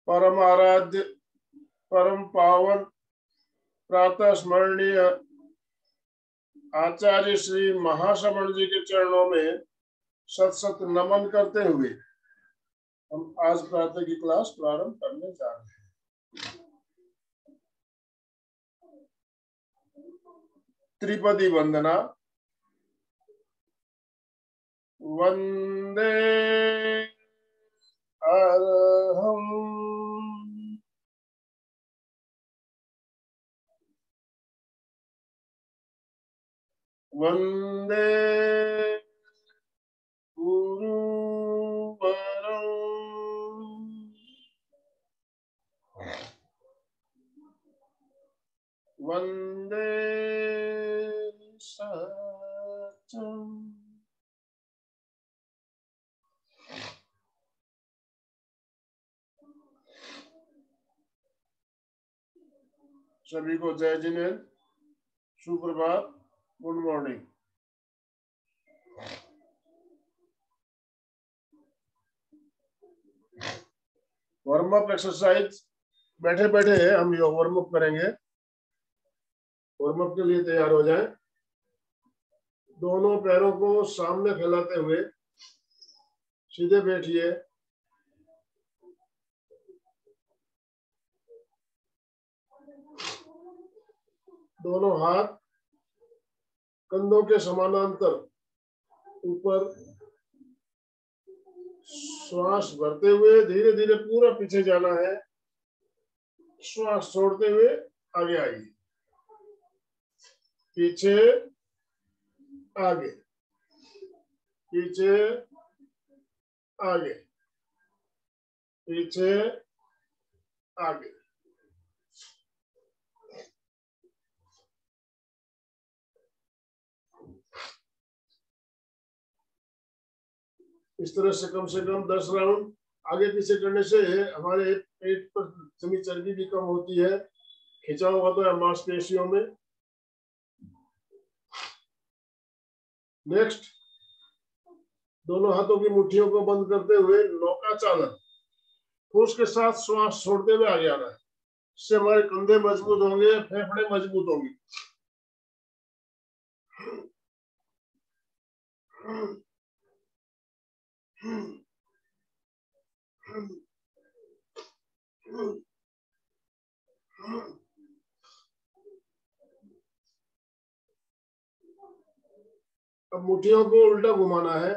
परम आराध्य, परम पावन, प्रातः स्मरणीय आचार्य श्री महाश्रवण जी के चरणों में सत सत नमन करते हुए हम आज प्रातः की क्लास प्रारंभ करने जा रहे हैं। त्रिपदी वंदना। वंदे अरहम वंदे गुरुवरं वंदे सत्यम। सभी को जय जिनेन्द्र, सुप्रभात, good morning. Warm up exercise. बैठे बैठे हम योग वार्म अप करेंगे। वार्म अप के लिए तैयार हो जाएं। दोनों पैरों को सामने फैलाते हुए सीधे बैठिए। दोनों हाथ कंधों के समानांतर ऊपर। श्वास भरते हुए धीरे धीरे पूरा पीछे जाना है। श्वास छोड़ते हुए आगे आइए। पीछे आगे, पीछे आगे, पीछे आगे। इस तरह से कम 10 राउंड आगे पीछे करने से हमारे पेट पर जमी चर्बी भी कम होती है, खिंचाव होता है मांसपेशियों में। नेक्स्ट, दोनों हाथों की मुट्ठियों को बंद करते हुए नौका चालन, फूस के साथ श्वास छोड़ते हुए आगे आना है। इससे हमारे कंधे मजबूत होंगे, फेफड़े मजबूत होंगे। अब मुट्ठियों को उल्टा घुमाना है।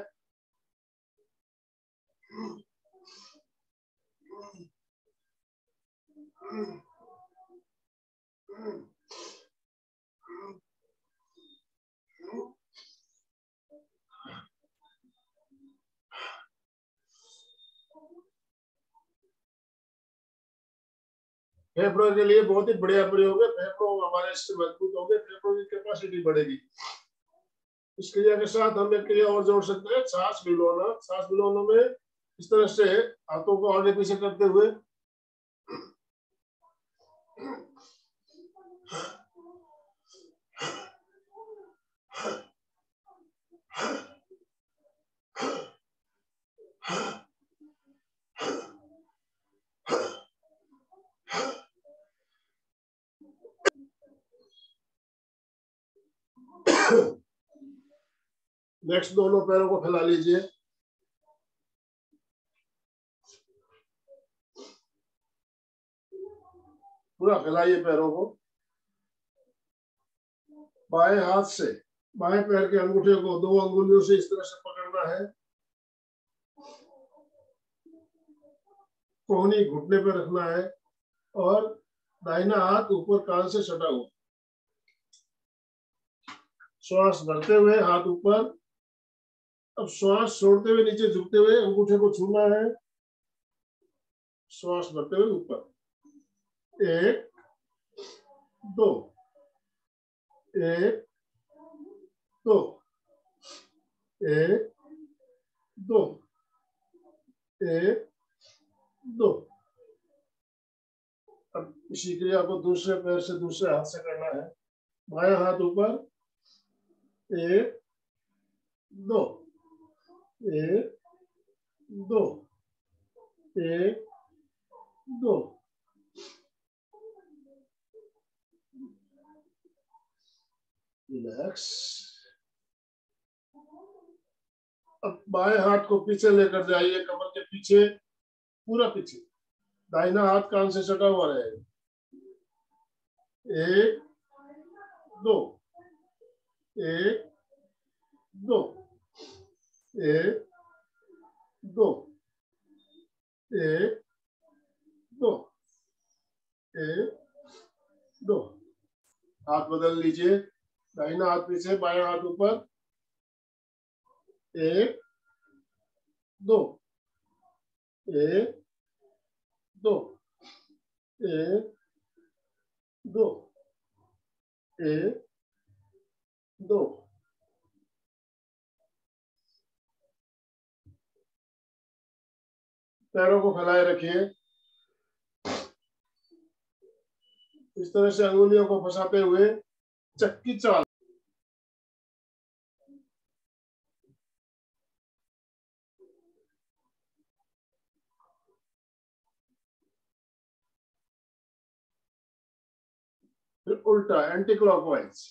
फेफड़ों के लिए बहुत ही बढ़िया प्रयोग है। फेफड़ों हमारे इससे मजबूत होंगे, फेफड़ों की कैपेसिटी बढ़ेगी। इस क्रिया के साथ हम एक क्रिया और जोड़ सकते हैं, सांस मिलाना। सांस मिलाने में इस तरह से हाथों को आगे पीछे करते हुए नेक्स्ट, दोनों पैरों को फैला लीजिए। पूरा फैलाइए पैरों को। बाएं हाथ से बाएं पैर के अंगूठे को 2 अंगुलियों से इस तरह से पकड़ना है। कोहनी घुटने पर रखना है और दाहिना हाथ ऊपर कान से सटा हुआ। श्वास भरते हुए हाथ ऊपर। अब श्वास छोड़ते हुए नीचे झुकते हुए अंगूठे को छूना है। श्वास भरते हुए ऊपर। 1 2 1 2 1 2 1 2। अब इसी क्रिया को दूसरे पैर से दूसरे हाथ से करना है। बायां हाथ ऊपर। 1 2 1 2 1 दो, रिलैक्स। अब बाएं हाथ को पीछे लेकर जाइए, कमर के पीछे, पूरा पीछे। दाहिना हाथ कान से सटा हुआ रहेगा। एक, दो, एक, दो, एक, दो, एक, दो, एक, दो। हाथ बदल लीजिए, दाहिना हाथ पीछे, बायां हाथ ऊपर। एक, दो, एक, दो, एक, दो, एक, दो। पैरों को फैलाए रखिए। इस तरह से अंगुलियों को फंसाते हुए चक्की चाल। फिर उल्टा, एंटी क्लॉकवाइज।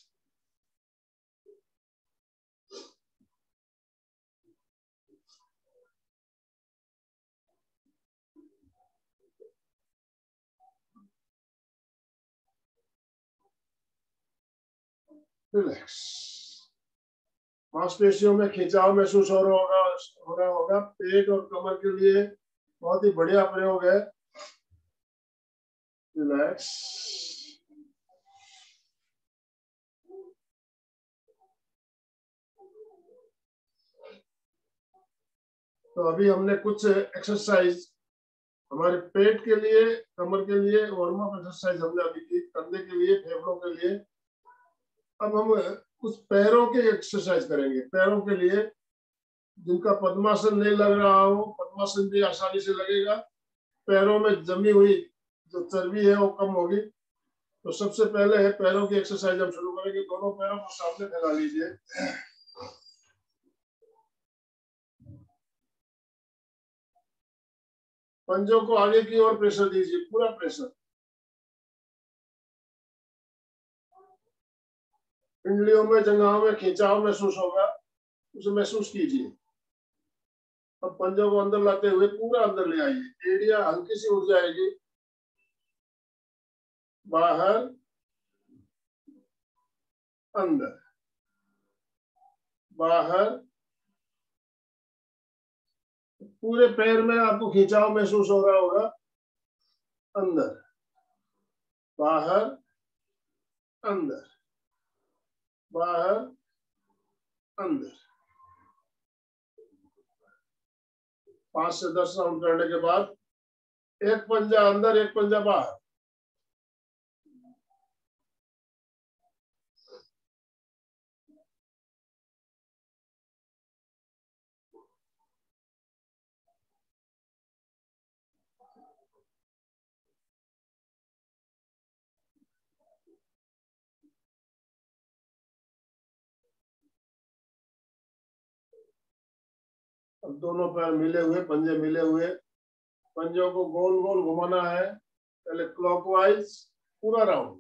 रिलैक्स। मांसपेशियों में खिंचाव महसूस हो रहा होगा। पेट और कमर के लिए बहुत ही बढ़िया प्रयोग है। रिलैक्स। तो अभी हमने कुछ एक्सरसाइज हमारे पेट के लिए, कमर के लिए वार्म अप एक्सरसाइज हमने अभी की, कंधे के लिए, फेफड़ों के लिए। अब हम कुछ पैरों के एक्सरसाइज करेंगे। पैरों के लिए जिनका पद्मासन नहीं लग रहा हो, पद्मासन भी आसानी से लगेगा। पैरों में जमी हुई जो चर्बी है वो कम होगी। तो सबसे पहले है पैरों की एक्सरसाइज हम शुरू करेंगे। दोनों पैरों को सामने फैला लीजिए। पंजों को आगे की ओर प्रेशर दीजिए, पूरा प्रेशर। पिंडलियों में, जंघाओं में खिंचाव महसूस होगा, उसे महसूस कीजिए। अब पंजों को अंदर लाते हुए पूरा अंदर ले आइए। एड़ियां हल्की सी उठ जाएगी। बाहर, अंदर, बाहर। पूरे पैर में आपको खिंचाव महसूस हो रहा होगा। अंदर, बाहर, अंदर, बाहर, अंदर। 5 से 10 राउंड करने के बाद एक पंजा अंदर, एक पंजा बाहर। अब दोनों पैर मिले हुए, पंजे मिले हुए। पंजों को गोल गोल घुमाना है। पहले क्लॉकवाइज पूरा राउंड।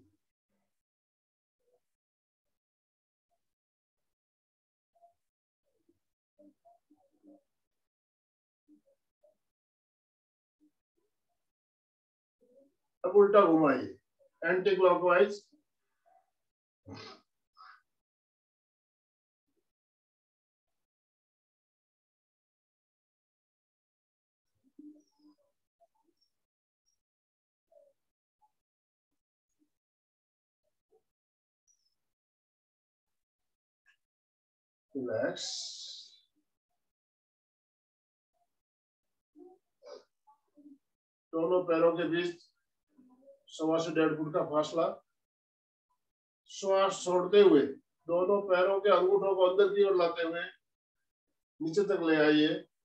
अब उल्टा घुमाइए, एंटी क्लॉकवाइज। रिलैक्स। दोनों पैरों के बीच 1.25 से 1.5 फुट का फासला। श्वास छोड़ते हुए दोनों पैरों के अंगूठों को अंदर की ओर लाते हुए नीचे तक ले आइए।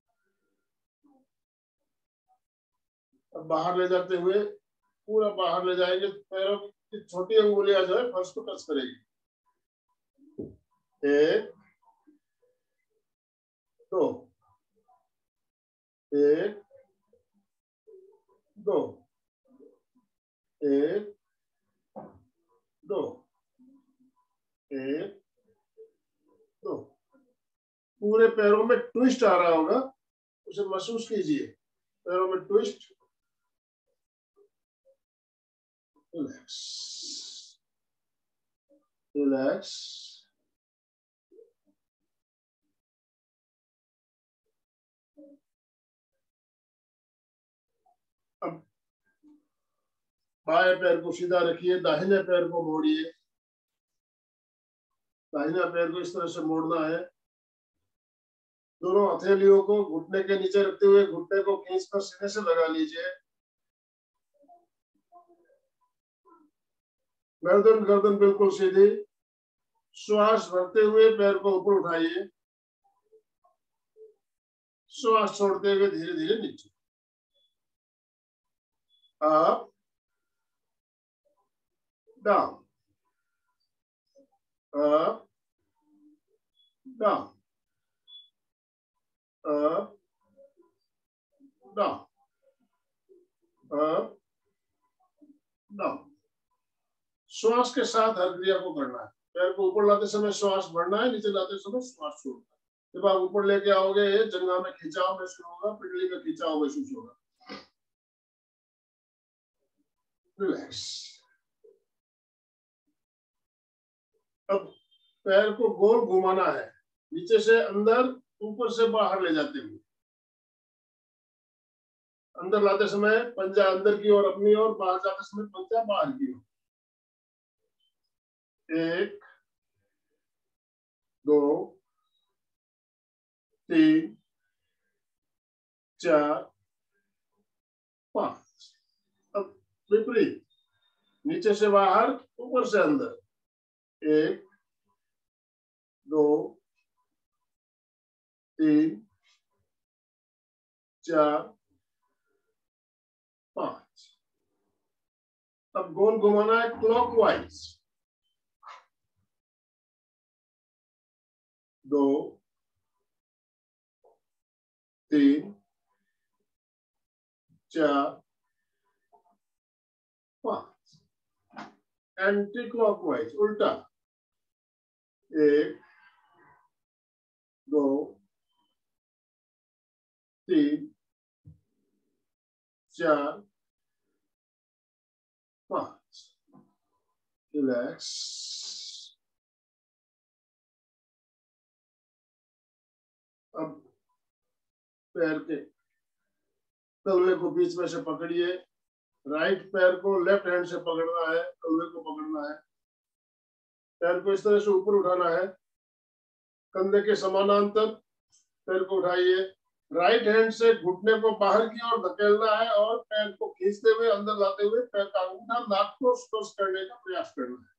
अब बाहर ले जाते हुए पूरा बाहर ले जाएंगे। पैरों की छोटी अंगुलियां जो है फर्श को टच करेगी। एक, दो, एक, दो, एक, दो, एक, दो। पूरे पैरों में ट्विस्ट आ रहा होगा, उसे महसूस कीजिए। पैरों में ट्विस्ट, रिलैक्स, रिलैक्स। अब बाएं पैर को सीधा रखिए, दाहिने पैर को मोड़िए। दाहिना पैर को इस तरह से मोड़ना है। दोनों हथेलियों को घुटने के नीचे रखते हुए घुटने को खींचकर सीने से लगा लीजिए। गर्दन गर्दन बिल्कुल सीधी। श्वास भरते हुए पैर को ऊपर उठाइए, श्वास छोड़ते हुए धीरे धीरे नीचे। Up, down, up, down, up, down, up, down. श्वास के साथ हर क्रिया को करना है। पैर को ऊपर लाते समय श्वास भरना है, नीचे लाते समय श्वास छोड़ना है। जब आप ऊपर लेके आओगे, जंघा में खिंचाव महसूस होगा, पिंडली में खिंचाव महसूस होगा। रिलैक्स। अब पैर को गोल घुमाना है, नीचे से अंदर, ऊपर से बाहर ले जाते हुए। अंदर लाते समय पंजा अंदर की ओर अपनी ओर, बाहर जाते समय पंजा बाहर की ओर। एक, दो, तीन, चार, पांच। अब विपरीत, नीचे से बाहर, ऊपर से अंदर। एक, दो, तीन, चार, पांच। अब गोल घुमाना है क्लॉकवाइज। दो, तीन, चार, पांच। एंटी क्लॉकवाइज, उल्टा। एक, दो, तीन, चार, पांच। रिलैक्स। अब पैर के तलवे को बीच में से पकड़िए। राइट पैर को लेफ्ट हैंड से पकड़ना है, तलवे को पकड़ना है। पैर को इस तरह से ऊपर उठाना है, कंधे के समानांतर पैर को उठाइए। राइट हैंड से घुटने को बाहर की ओर धकेलना है और पैर को खींचते हुए अंदर लाते हुए पैर का अंगूठा नाक को स्पर्श करने का प्रयास करना है।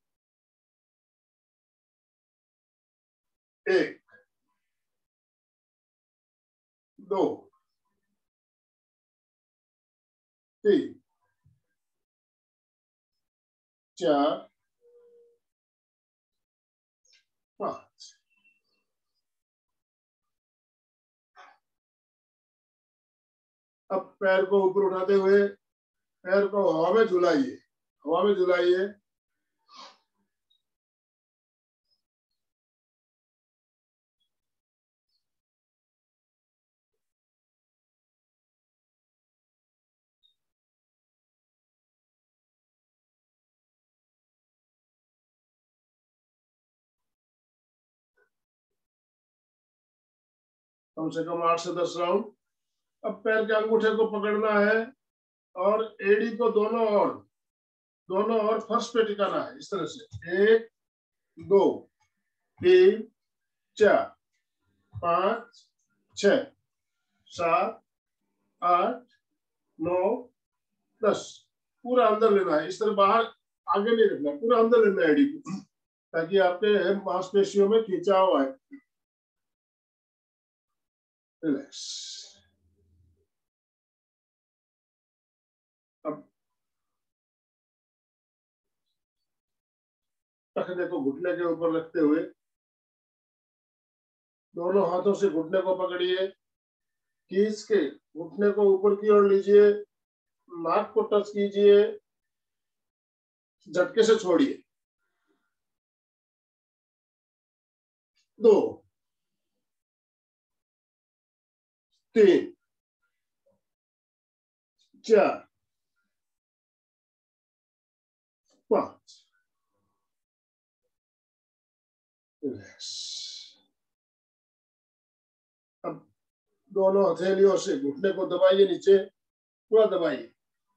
एक, दो, तीन, चार, पांच। अब पैर को ऊपर उठाते हुए पैर को हवा में झुलाइए, हवा में झुलाइए। कम से कम 8 से 10 राउंड। अब पैर के अंगूठे को पकड़ना है और एड़ी को दोनों ओर फर्श पे टिकाना है, इस तरह से। एक, दो, तीन, चार, पांच, छह, सात, आठ, नौ, 10। पूरा अंदर लेना है, इस तरह बाहर आगे नहीं रखना, पूरा अंदर लेना है एड़ी को, ताकि आपके मांसपेशियों में खिंचाव आए। रिलैक्स। अब टखने को घुटने के ऊपर रखते हुए दोनों हाथों से घुटने को पकड़िए, खींच के घुटने को ऊपर की ओर लीजिए, नाक को टच कीजिए, झटके से छोड़िए। 2 3 4 5। अब दोनों हथेलियों से घुटने को दबाइए, नीचे पूरा दबाइए।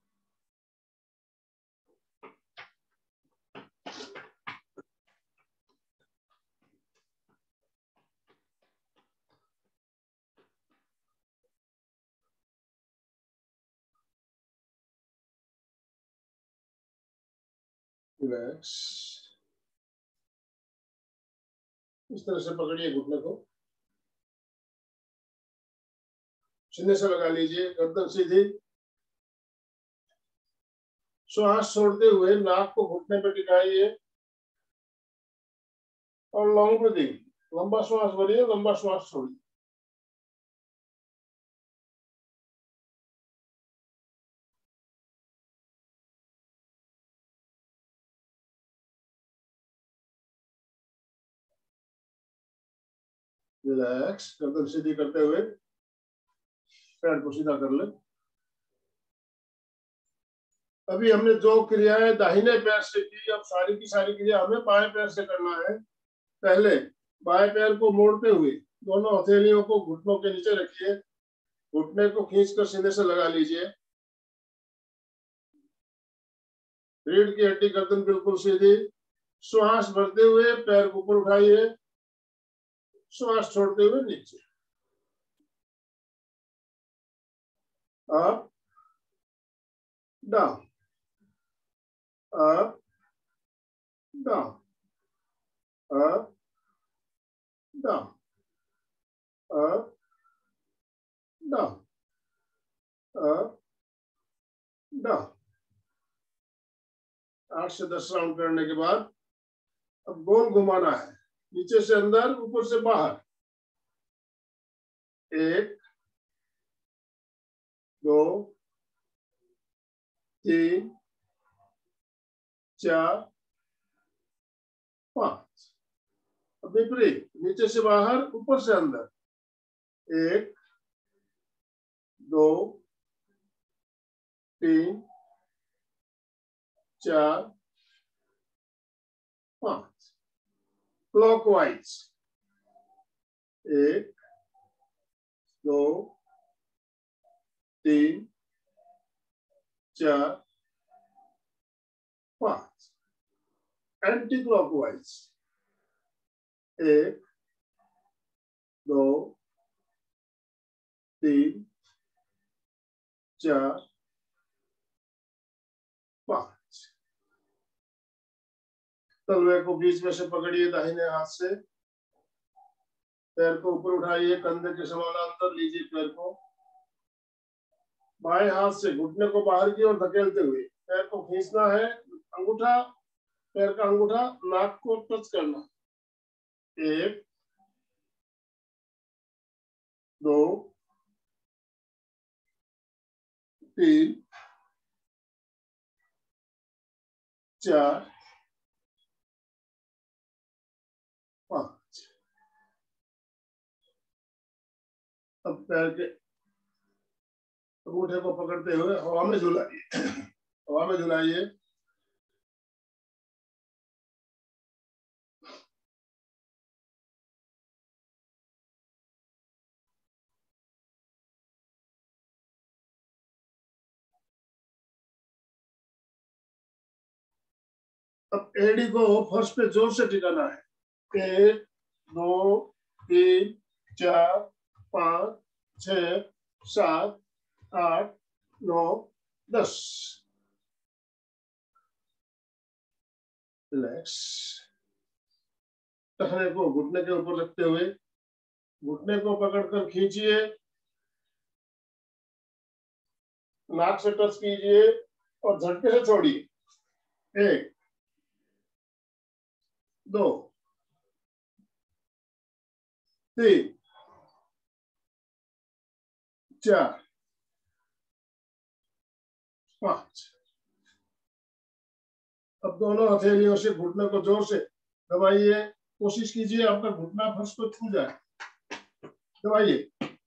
रिलैक्स। इस तरह से पकड़िए घुटने को, सीने से लगा लीजिए, गर्दन सीधी। श्वास छोड़ते हुए नाक को घुटने पर टिकाइए और लॉन्ग ब्रीदिंग, लंबा श्वास भरिए, लंबा श्वास छोड़िए। रिलैक्स। गर्दन सीधी करते हुए पैर को सीधा कर ले। अभी हमने जो क्रियाएं दाहिने पैर से की, अब सारी की सारी क्रिया हमें बाएं पैर से करना है। पहले बाएं पैर को मोड़ते हुए दोनों हथेलियों को घुटनों के नीचे रखिए, घुटने को खींचकर सीने से लगा लीजिए। रीढ़ की हड्डी, गर्दन बिल्कुल सीधी। श्वास भरते हुए पैर को ऊपर उठाइए, श्वास छोड़ते हुए नीचे। Up down, up down, up down, up down, up down. 8 से 10 राउंड करने के बाद अब गोल घुमाना है, नीचे से अंदर, ऊपर से बाहर। 1 2 3 4 5। अब विपरीत, नीचे से बाहर, ऊपर से अंदर। 1 2 3 4 5। क्लॉकवाइज। 1 2 3 4 5। Anti clockwise. 1 2 3 4 5। तलवे को बीच में से पकड़िए दाहिने हाथ से, पैर को ऊपर उठाइए, कंधे के समानांतर लीजिए पैर को। बाएं हाथ से घुटने को बाहर की ओर धकेलते हुए पैर को खींचना है। अंगूठा, पैर का अंगूठा नाक को टच करना। 1 2 3 4 5। अब पैर के अंगूठे को पकड़ते हुए हवा में झुलाइए, हवा में झुलाइए। अब एड़ी को फर्श पे जोर से टिकाना है। 1 2 3 4 5 6 7 8 9 10। रिलैक्स। टखने को घुटने के ऊपर रखते हुए घुटने को पकड़कर खींचिए, नाक से टच कीजिए और झटके से छोड़िए। 1 2 3 4 5। अब दोनों हथेलियों से घुटने को जोर से दबाइए, कोशिश कीजिए आपका घुटना फर्श को छू जाए, दबाइए।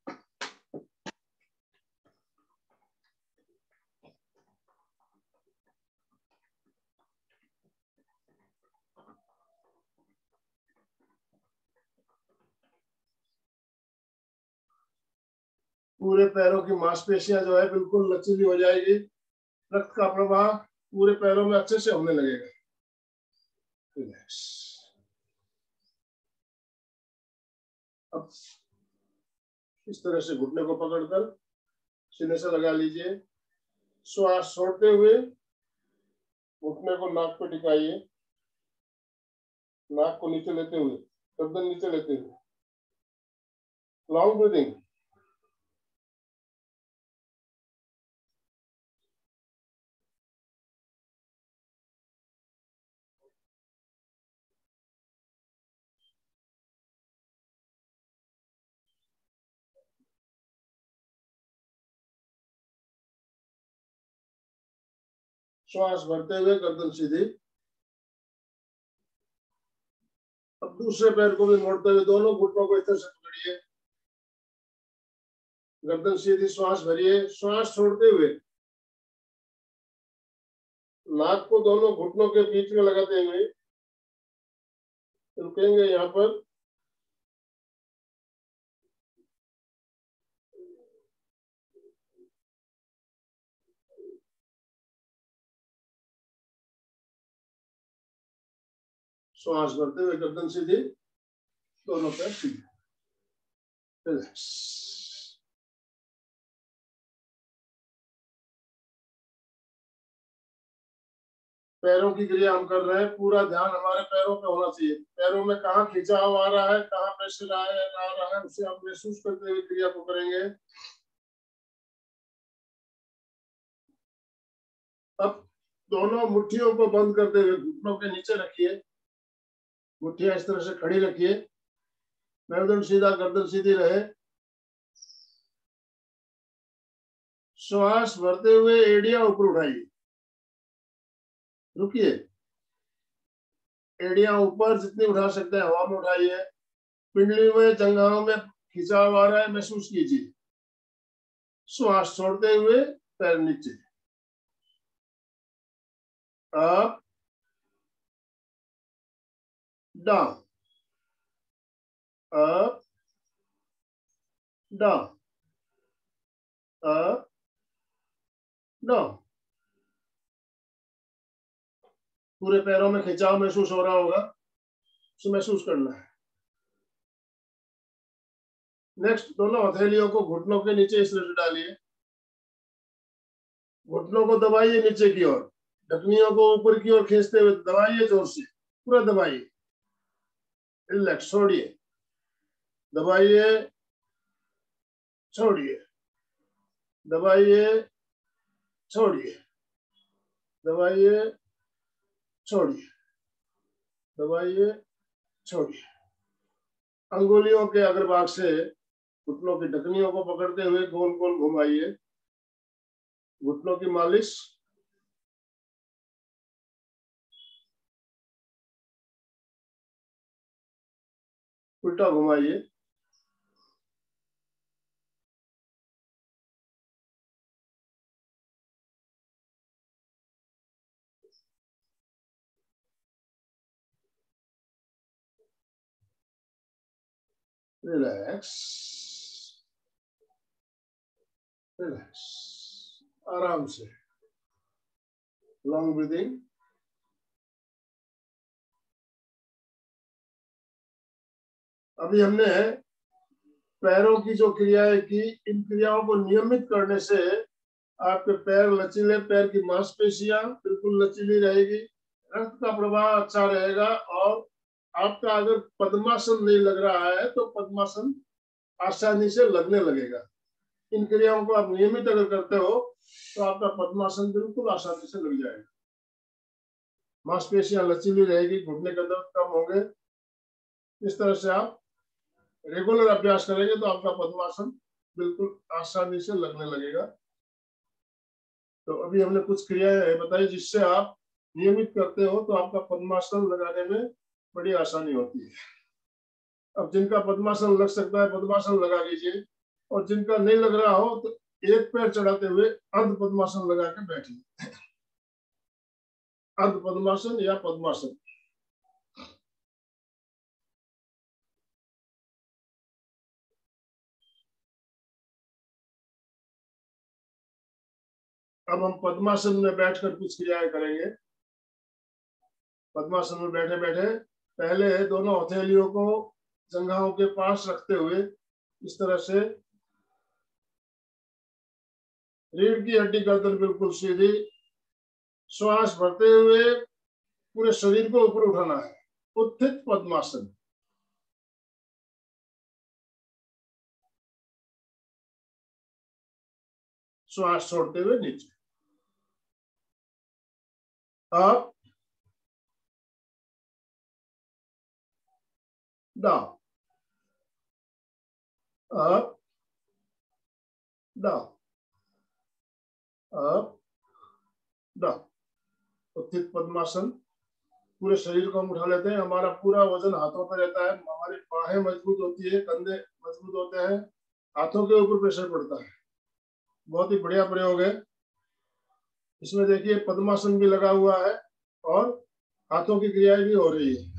पूरे पैरों की मांसपेशियां जो है बिल्कुल लचीली हो जाएगी, रक्त का प्रवाह पूरे पैरों में अच्छे से होने लगेगा। रिलैक्स। अब इस तरह से घुटने को पकड़कर सीने से लगा लीजिए, श्वास छोड़ते हुए घुटने को नाक पे टिकाइए, नाक को नीचे लेते हुए, गर्दन नीचे लेते हुए, लॉन्ग ब्रीदिंग। श्वास भरते हुए गर्दन सीधी। अब दूसरे पैर को भी मोड़ते हुए दोनों घुटनों को इस तरह से पकड़िए, गर्दन सीधी, श्वास भरिए, श्वास छोड़ते हुए नाक को दोनों घुटनों के बीच में लगाते हुए रुकेंगे यहाँ पर। श्वास भरते हुए गर्दन सीधी, दोनों पैर सीधे। रिलैक्स। पैरों की क्रिया हम कर रहे हैं, पूरा ध्यान हमारे पैरों पे होना चाहिए। पैरों में कहाँ खिंचाव आ रहा है, कहाँ प्रेशर आ रहा है, उसे हम महसूस करते हुए क्रिया को करेंगे। अब दोनों मुट्ठियों को बंद करते हुए घुटनों के नीचे रखिए, मुट्ठियां इस तरह से खड़ी रखिए, मेरुदंड सीधा, गर्दन सीधी रहे। श्वास भरते हुए एड़ियां ऊपर उठाइए, रुकिए, एड़ियां ऊपर जितनी उठा सकते हैं हवा में उठाइए। पिंडली में, जंघाओं में खिंचाव आ रहा है, महसूस कीजिए। श्वास छोड़ते हुए पैर नीचे, up down, up down, up down. पूरे पैरों में खिंचाव महसूस हो रहा होगा, उसे महसूस करना है। नेक्स्ट, दोनों हथेलियों को घुटनों के नीचे इस तरह से डालिए, घुटनों को दबाइए नीचे की ओर, ढकनियों को ऊपर की ओर खींचते हुए दबाइए, जोर से पूरा दबाइए। रिलैक्स, छोड़िए, दबाइए, छोड़िए, दबाइए, छोड़िए, दबाइए, छोड़िए, दबाइए, छोड़िए। अंगुलियों के अग्रभाग से घुटनों की ढकनियों को पकड़ते हुए गोल गोल घुमाइए, घुटनों की मालिश। उल्टा घुमाइए, रिलैक्स, रिलैक्स, आराम से, लॉन्ग ब्रीदिंग। अभी हमने पैरों की जो क्रियाएं की, इन क्रियाओं को नियमित करने से आपके पैर लचीले, पैर की मांसपेशियां बिल्कुल लचीली रहेगी, रक्त का प्रवाह अच्छा रहेगा, और आपका अगर पद्मासन नहीं लग रहा है तो पद्मासन आसानी से लगने लगेगा। इन क्रियाओं को आप नियमित अगर करते हो तो आपका पद्मासन बिल्कुल आसानी से लग जाएगा, मांसपेशियां लचीली रहेगी, घुटने का दर्द कम होंगे। इस तरह से आप रेगुलर अभ्यास करेंगे तो आपका पद्मासन बिल्कुल आसानी से लगने लगेगा। तो अभी हमने कुछ क्रियाएं बताई जिससे आप नियमित करते हो तो आपका पद्मासन लगाने में बड़ी आसानी होती है। अब जिनका पद्मासन लग सकता है पद्मासन लगा लीजिए, और जिनका नहीं लग रहा हो तो एक पैर चढ़ाते हुए अर्ध पद्मासन लगा के बैठिए। अर्ध पद्मासन या पद्मासन। अब हम पद्मासन में बैठकर कुछ क्रियाएं करेंगे। पद्मासन में बैठे बैठे पहले दोनों हथेलियों को जंघाओं के पास रखते हुए इस तरह से रीढ़ की हड्डी गर्दन बिल्कुल सीधी, श्वास भरते हुए पूरे शरीर को ऊपर उठाना है। उत्थित पद्मासन। श्वास छोड़ते हुए नीचे। Up down, up down, up down. उत्थित पद्मासन। पूरे शरीर को हम उठा लेते हैं, हमारा पूरा वजन हाथों पर रहता है, हमारी बाहें मजबूत होती है, कंधे मजबूत होते हैं, हाथों के ऊपर प्रेशर पड़ता है। बहुत ही बढ़िया प्रयोग है। इसमें देखिए पद्मासन भी लगा हुआ है और हाथों की क्रियाएं भी हो रही है।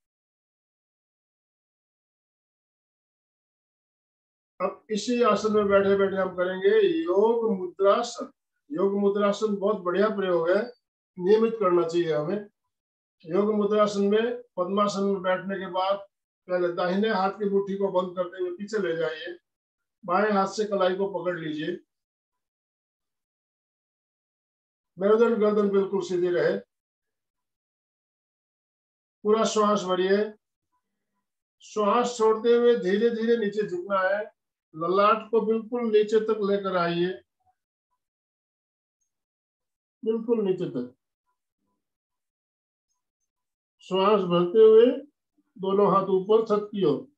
अब इसी आसन में बैठे बैठे हम करेंगे योग मुद्रासन। योग मुद्रासन बहुत बढ़िया प्रयोग है, नियमित करना चाहिए हमें। योग मुद्रासन में पद्मासन में बैठने के बाद पहले दाहिने हाथ की मुट्ठी को बंद करते हुए पीछे ले जाइए, बाएं हाथ से कलाई को पकड़ लीजिए, मेरुदंड गर्दन बिल्कुल सीधी रहे। पूरा श्वास भरिए, श्वास छोड़ते हुए धीरे धीरे नीचे झुकना है, ललाट को बिल्कुल नीचे तक लेकर आइए, बिल्कुल नीचे तक। श्वास भरते हुए दोनों हाथ ऊपर छत की ओर,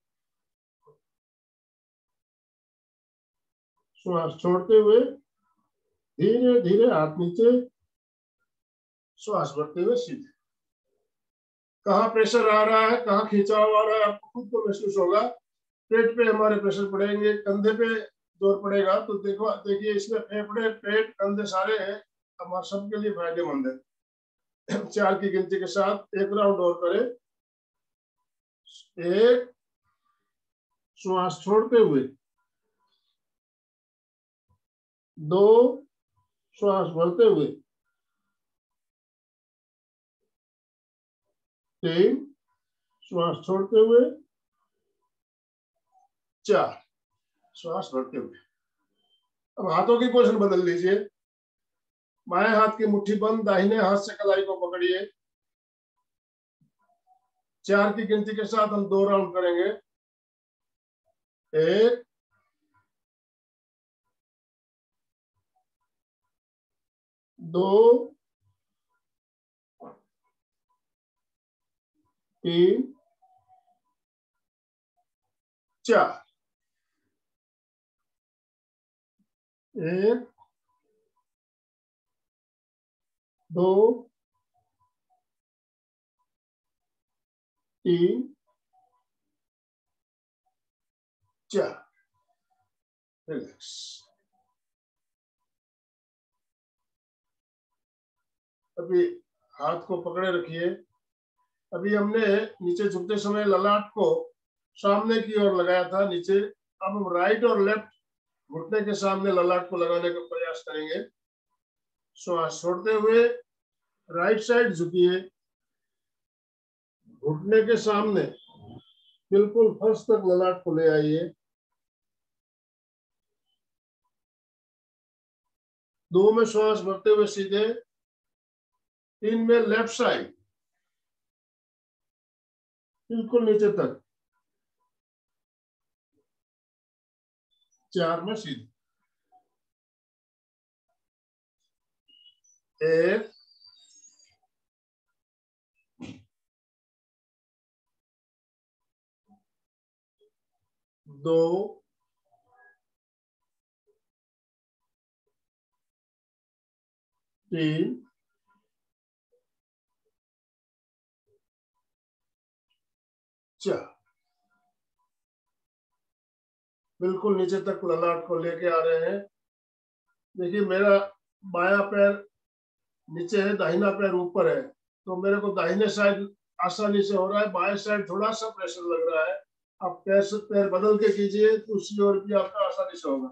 श्वास छोड़ते हुए धीरे धीरे हाथ नीचे, श्वास भरते हुए सीधे। कहाँ प्रेशर आ रहा है, कहाँ खिंचाव आ रहा है, आपको खुद को महसूस होगा। पेट पे हमारे प्रेशर पड़ेंगे, कंधे पे जोर पड़ेगा, तो देखो देखिए इसमें फेफड़े पेट कंधे सारे हैं, हमारे सबके लिए फायदेमंद है। 4 की गिनती के साथ एक राउंड और करें। 1, श्वास छोड़ते हुए, 2, श्वास भरते हुए, 3, श्वास छोड़ते हुए, 4, श्वास भरते हुए। अब हाथों की पोजीशन बदल लीजिए, बाएं हाथ की मुट्ठी बंद, दाहिने हाथ से कलाई को पकड़िए। 4 की गिनती के साथ हम 2 राउंड करेंगे। 1, 2, 3, 4। 1, 2, 3, 4। रिलैक्स। अभी हाथ को पकड़े रखिए। अभी हमने नीचे झुकते समय ललाट को सामने की ओर लगाया था नीचे। अब हम राइट और लेफ्ट घुटने के सामने ललाट को लगाने का प्रयास करेंगे। श्वास छोड़ते हुए राइट साइड झुकिए, घुटने के सामने बिल्कुल फर्श तक ललाट को ले आइए। 2 में श्वास भरते हुए सीधे, 3 में लेफ्ट साइड बिल्कुल नीचे तक, 4 में सीधे। 1, 2, 3, चार। बिल्कुल नीचे तक ललाट को लेके आ रहे हैं। देखिए मेरा बायां पैर नीचे है, दाहिना पैर ऊपर है, तो मेरे को दाहिने साइड आसानी से हो रहा है, बाएं साइड थोड़ा सा प्रेशर लग रहा है। आप पैर से पैर बदल के कीजिए तो दूसरी ओर भी आपका आसानी से होगा।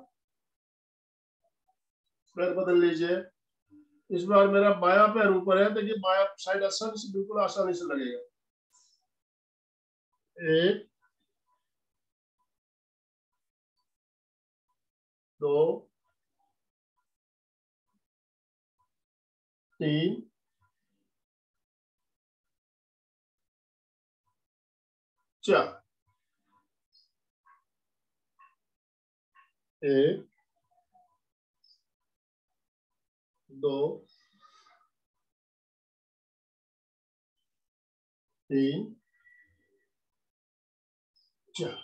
पैर बदल लीजिए। इस बार मेरा बायां पैर ऊपर है, देखिए बायां साइड आसानी से, बिल्कुल आसानी से लगेगा। एक, दो, तीन, चार। एक, दो, तीन, चार।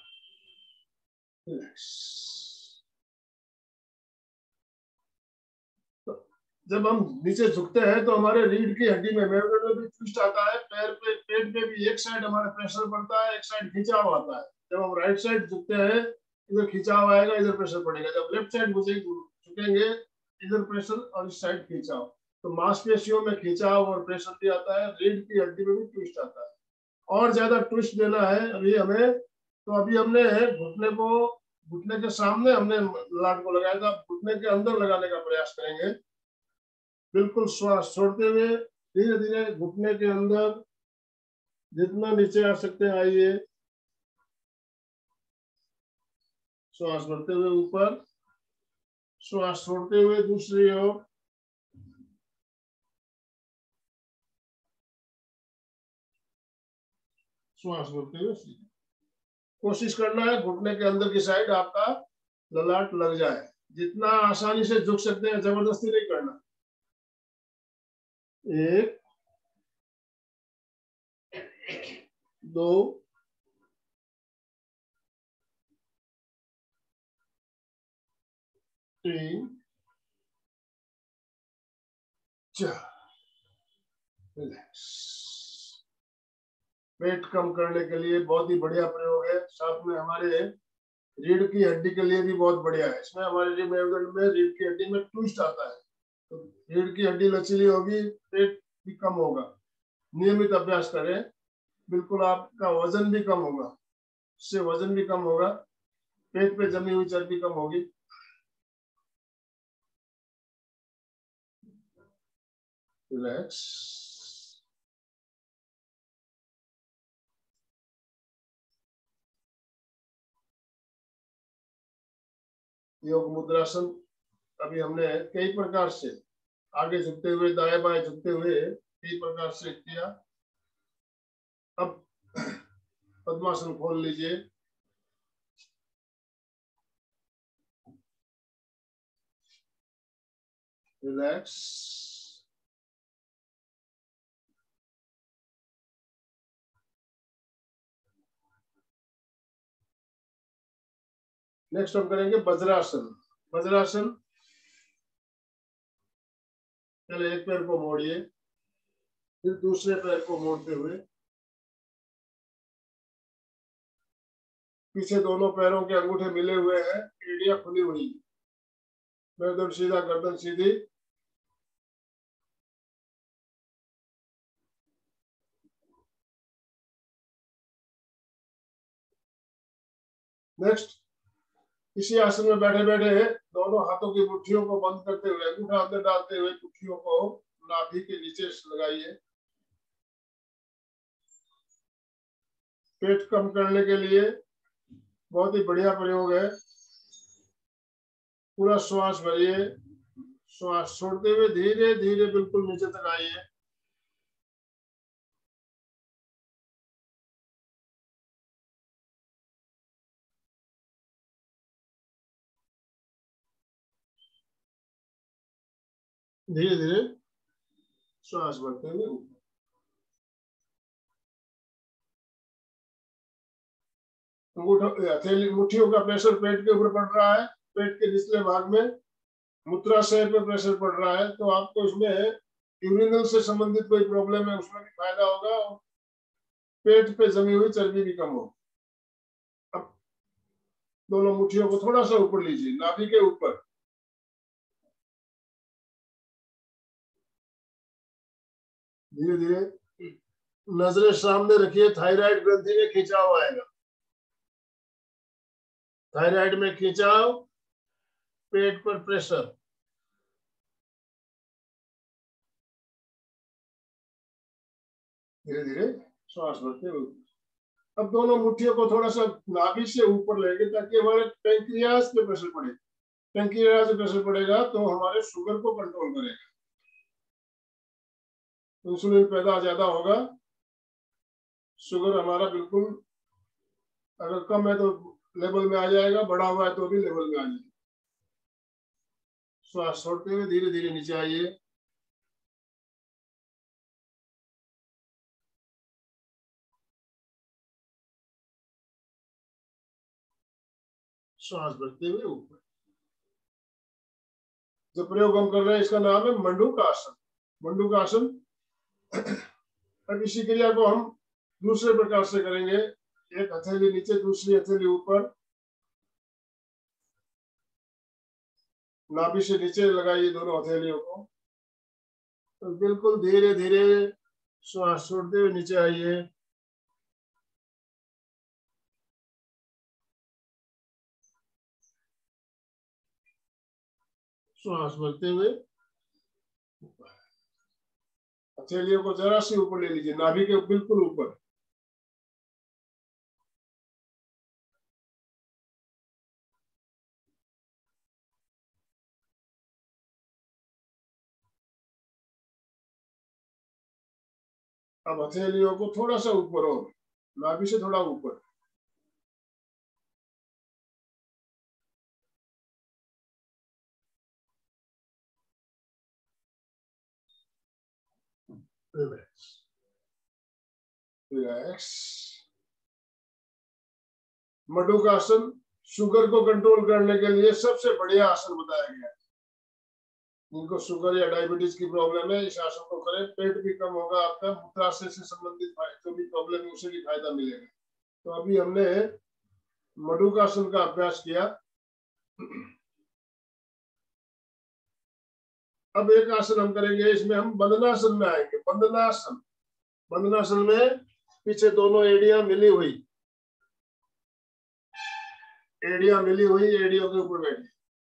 तो जब हम नीचे झुकते हैं तो हमारे रीढ़ की हड्डी में मेरुदंड में भी ट्विस्ट आता है, पैर पे पेट पे भी एक साइड हमारा प्रेशर पड़ता है, एक साइड खिंचाव आता है। जब हम राइट साइड झुकते हैं इधर खिंचाव आएगा, इधर प्रेशर पड़ेगा। जब लेफ्ट साइड झुकेंगे इधर प्रेशर और इस साइड खिंचाव। तो मांसपेशियों में खिंचाव और प्रेशर भी आता है, रीढ़ की हड्डी में भी ट्विस्ट आता है। और ज्यादा ट्विस्ट देना है अभी हमें, तो अभी हमने घुटने को, घुटने के सामने हमने लाट को लगाया था, घुटने के अंदर लगाने का प्रयास करेंगे। बिल्कुल श्वास छोड़ते हुए धीरे धीरे घुटने के अंदर जितना नीचे आ सकते हैं आइए। श्वास भरते हुए ऊपर, श्वास छोड़ते हुए दूसरी ओर। श्वास भरते हुए सीधे। कोशिश करना है घुटने के अंदर की साइड आपका ललाट लग जाए। जितना आसानी से झुक सकते हैं, जबरदस्ती नहीं करना। एक, दो, तीन, चार। रिलैक्स। वेट कम करने के लिए बहुत ही बढ़िया प्रयोग है, साथ में हमारे रीढ़ की हड्डी के लिए भी बहुत बढ़िया है। इसमें हमारे मेरुदंड में रीढ़ की हड्डी में ट्विस्ट आता है, तो रीढ़ की हड्डी लचीली होगी, पेट भी कम होगा। नियमित अभ्यास करें, बिल्कुल आपका वजन भी कम होगा, इससे वजन भी कम होगा, पेट पे जमी हुई चर्बी कम होगी। रिलैक्स। योग मुद्रासन अभी हमने कई प्रकार से, आगे झुकते हुए, दाएं बाएं झुकते हुए, कई प्रकार से किया। अब पद्मासन खोल लीजिए। रिलैक्स। नेक्स्ट हम करेंगे वज्रासन। वज्रासन, पहले एक पैर को मोड़िए, फिर दूसरे पैर को मोड़ते हुए पीछे दोनों पैरों के अंगूठे मिले हुए हैं, एड़ियां खुली हुई, गर्दन सीधा, गर्दन सीधी। नेक्स्ट, इसी आसन में बैठे बैठे दोनों हाथों की मुट्ठियों को बंद करते हुए, अंगूठा अंदर डालते हुए मुट्ठियों को नाभि के नीचे लगाइए। पेट कम करने के लिए बहुत ही बढ़िया प्रयोग है। पूरा श्वास भरिए, श्वास छोड़ते हुए धीरे धीरे बिल्कुल नीचे तक आइए। धीरे धीरे श्वास भरते हुए ऊपर। हथेली मुट्ठियों का प्रेशर पेट के ऊपर पड़ रहा है, पेट के निचले भाग में मूत्राशय पे प्रेशर पड़ रहा है, तो आपको इसमें यूरिनल से संबंधित कोई प्रॉब्लम है उसमें भी फायदा होगा। पेट पे जमी हुई चर्बी भी कम हो। अब दोनों मुट्ठियों को थोड़ा सा ऊपर लीजिए, नाभि के ऊपर। धीरे धीरे नजरें सामने रखिए, थायराइड ग्रंथि में खिंचाव आएगा। थायराइड में खिंचाव, पेट पर प्रेशर। धीरे धीरे श्वास भरते हुए। अब दोनों मुट्ठियों को थोड़ा सा नाभि से ऊपर लेंगे ताकि हमारे पैंक्रियाज पे प्रेशर पड़े। पैंक्रियाज पे प्रेशर पड़ेगा तो हमारे शुगर को कंट्रोल करेगा, इंसुलिन पैदा ज्यादा होगा। शुगर हमारा बिल्कुल अगर कम है तो लेवल में आ जाएगा, बढ़ा हुआ है तो भी लेवल में आ जाएगा। श्वास छोड़ते हुए धीरे धीरे नीचे आइए। श्वास भरते हुए ऊपर। जो प्रयोग हम कर रहे हैं इसका नाम है मंडूक आसन। मंडूक आसन। अब इसी क्रिया को हम दूसरे प्रकार से करेंगे। एक हथेली नीचे, दूसरी हथेली ऊपर। नाभि से नीचे लगाइए दोनों हथेलियों को। तो बिल्कुल धीरे धीरे श्वास छोड़ते हुए नीचे आइए। श्वास भरते हुए हथेलियों को जरा सी ऊपर ले लीजिए, नाभि के बिल्कुल ऊपर। अब हथेलियों को थोड़ा सा ऊपर और, नाभि से थोड़ा ऊपर। Relax relax. मंडूक आसन शुगर को कंट्रोल करने के लिए सबसे बढ़िया आसन बताया गया है। जिनको शुगर या डायबिटीज की प्रॉब्लम है इस आसन को करें, पेट भी कम होगा आपका, मूत्राशय से संबंधित जो भी प्रॉब्लम है उसे भी फायदा मिलेगा। तो अभी हमने मंडूक आसन का अभ्यास किया। अब एक आसन हम करेंगे, इसमें हम बंदनासन में आएंगे। बंदनासन। बंदनासन में पीछे दोनों एड़ियां मिली हुई, एड़ियों के ऊपर बैठे।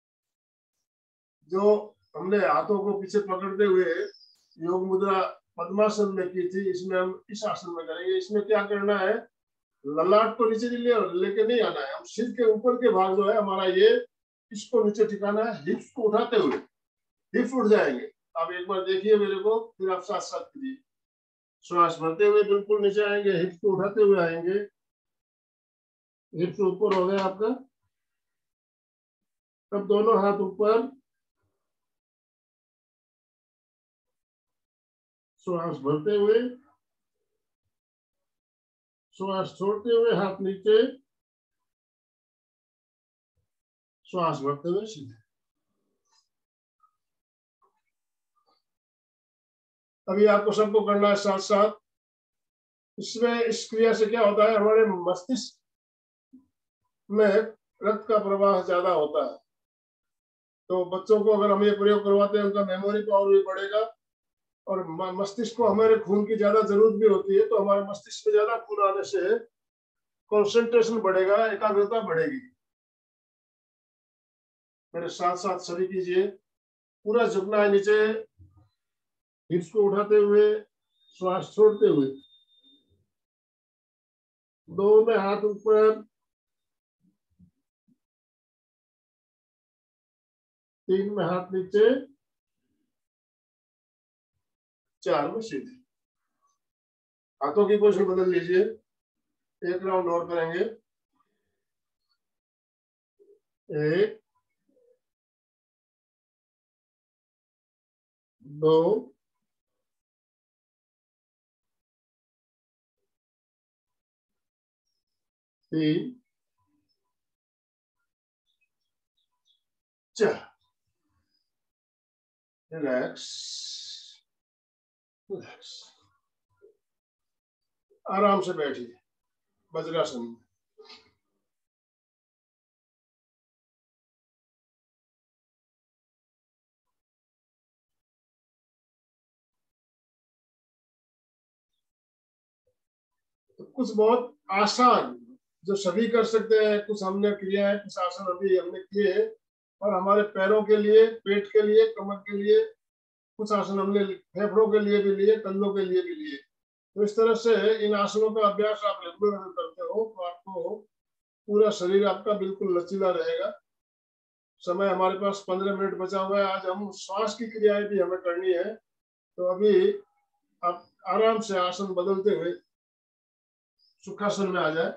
जो हमने हाथों को पीछे पकड़ते हुए योग मुद्रा पद्मासन में की थी, इसमें हम इस आसन में करेंगे। इसमें क्या करना है, ललाट को नीचे लेके नहीं आना है। हम सिर के ऊपर के भाग जो है हमारा ये, इसको नीचे ठिकाना है। हिप्स को उठाते हुए हिप्स उठ जाएंगे। आप एक बार देखिए मेरे को, फिर आप साथ साथ कीजिए। श्वास भरते हुए बिल्कुल नीचे आएंगे, हिप्स को उठाते हुए आएंगे। हिप्स ऊपर हो गया आपका। अब दोनों हाथ ऊपर। श्वास भरते हुए, श्वास छोड़ते हुए हाथ नीचे। श्वास भरते हुए सीधे। अभी आपको सबको करना है साथ साथ। इसमें इस क्रिया से क्या होता है, हमारे मस्तिष्क में रक्त का प्रवाह ज्यादा होता है। तो बच्चों को अगर हम ये प्रयोग करवाते हैं उनका मेमोरी पावर भी बढ़ेगा, और मस्तिष्क को हमारे खून की ज्यादा जरूरत भी होती है। तो हमारे मस्तिष्क में ज्यादा खून आने से कंसंट्रेशन बढ़ेगा, एकाग्रता बढ़ेगी। मेरे साथ साथ सभी कीजिए। पूरा झुकना है नीचे, हिप्स को उठाते हुए, श्वास छोड़ते हुए। दो में हाथ ऊपर, तीन में हाथ नीचे, चार में सीधे। हाथों की पोजीशन बदल लीजिए। एक राउंड और करेंगे। एक, दो, तीन, चार। Relax relax. आराम से बैठिए वज्रासन में। तो कुछ बहुत आसान जो सभी कर सकते हैं, कुछ हमने क्रिया है, कुछ आसन अभी हमने किए, और हमारे पैरों के लिए, पेट के लिए, कमर के लिए कुछ आसन हमने फेफड़ों के लिए भी लिए, कंधों के लिए भी लिए। तो इस तरह से इन आसनों का अभ्यास आप रेगुलर करते हो तो आपको पूरा शरीर आपका बिल्कुल लचीला रहेगा। समय हमारे पास 15 मिनट बचा हुआ है। आज हम श्वास की क्रियाएं भी हमें करनी है। तो अभी आप आराम से आसन बदलते हुए सुखासन में आ जाए।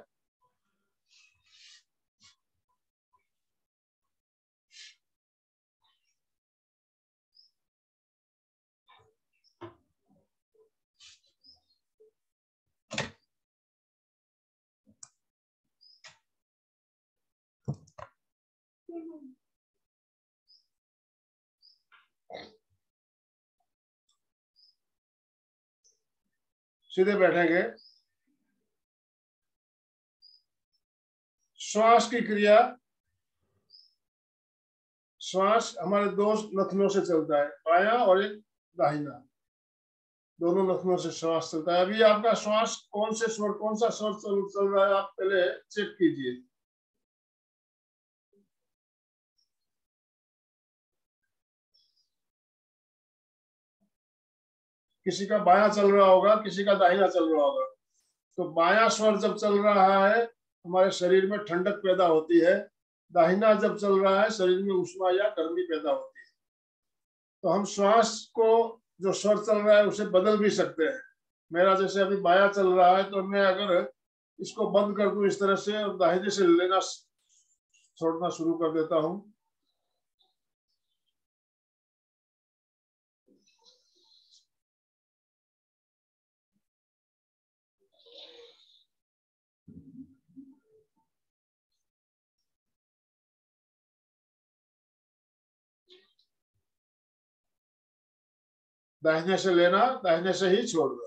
सीधे बैठेंगे। श्वास की क्रिया, श्वास हमारे दो नथनों से चलता है, बायां और एक दाहिना, दोनों नथनों से श्वास चलता है। अभी आपका श्वास कौन से स्वर, कौन सा स्वर चल रहा है, आप पहले चेक कीजिए। किसी का बायां चल रहा होगा, किसी का दाहिना चल रहा होगा। तो बायां स्वर जब चल रहा है हमारे शरीर में ठंडक पैदा होती है, दाहिना जब चल रहा है शरीर में उष्मा या गर्मी पैदा होती है। तो हम श्वास को, जो स्वर चल रहा है उसे बदल भी सकते हैं। मेरा जैसे अभी बायां चल रहा है तो मैं अगर इसको बंद कर दूं इस तरह से और दाहिने से लेना छोड़ना शुरू कर देता हूं। दाहिने से लेना, दाहिने से ही छोड़ना।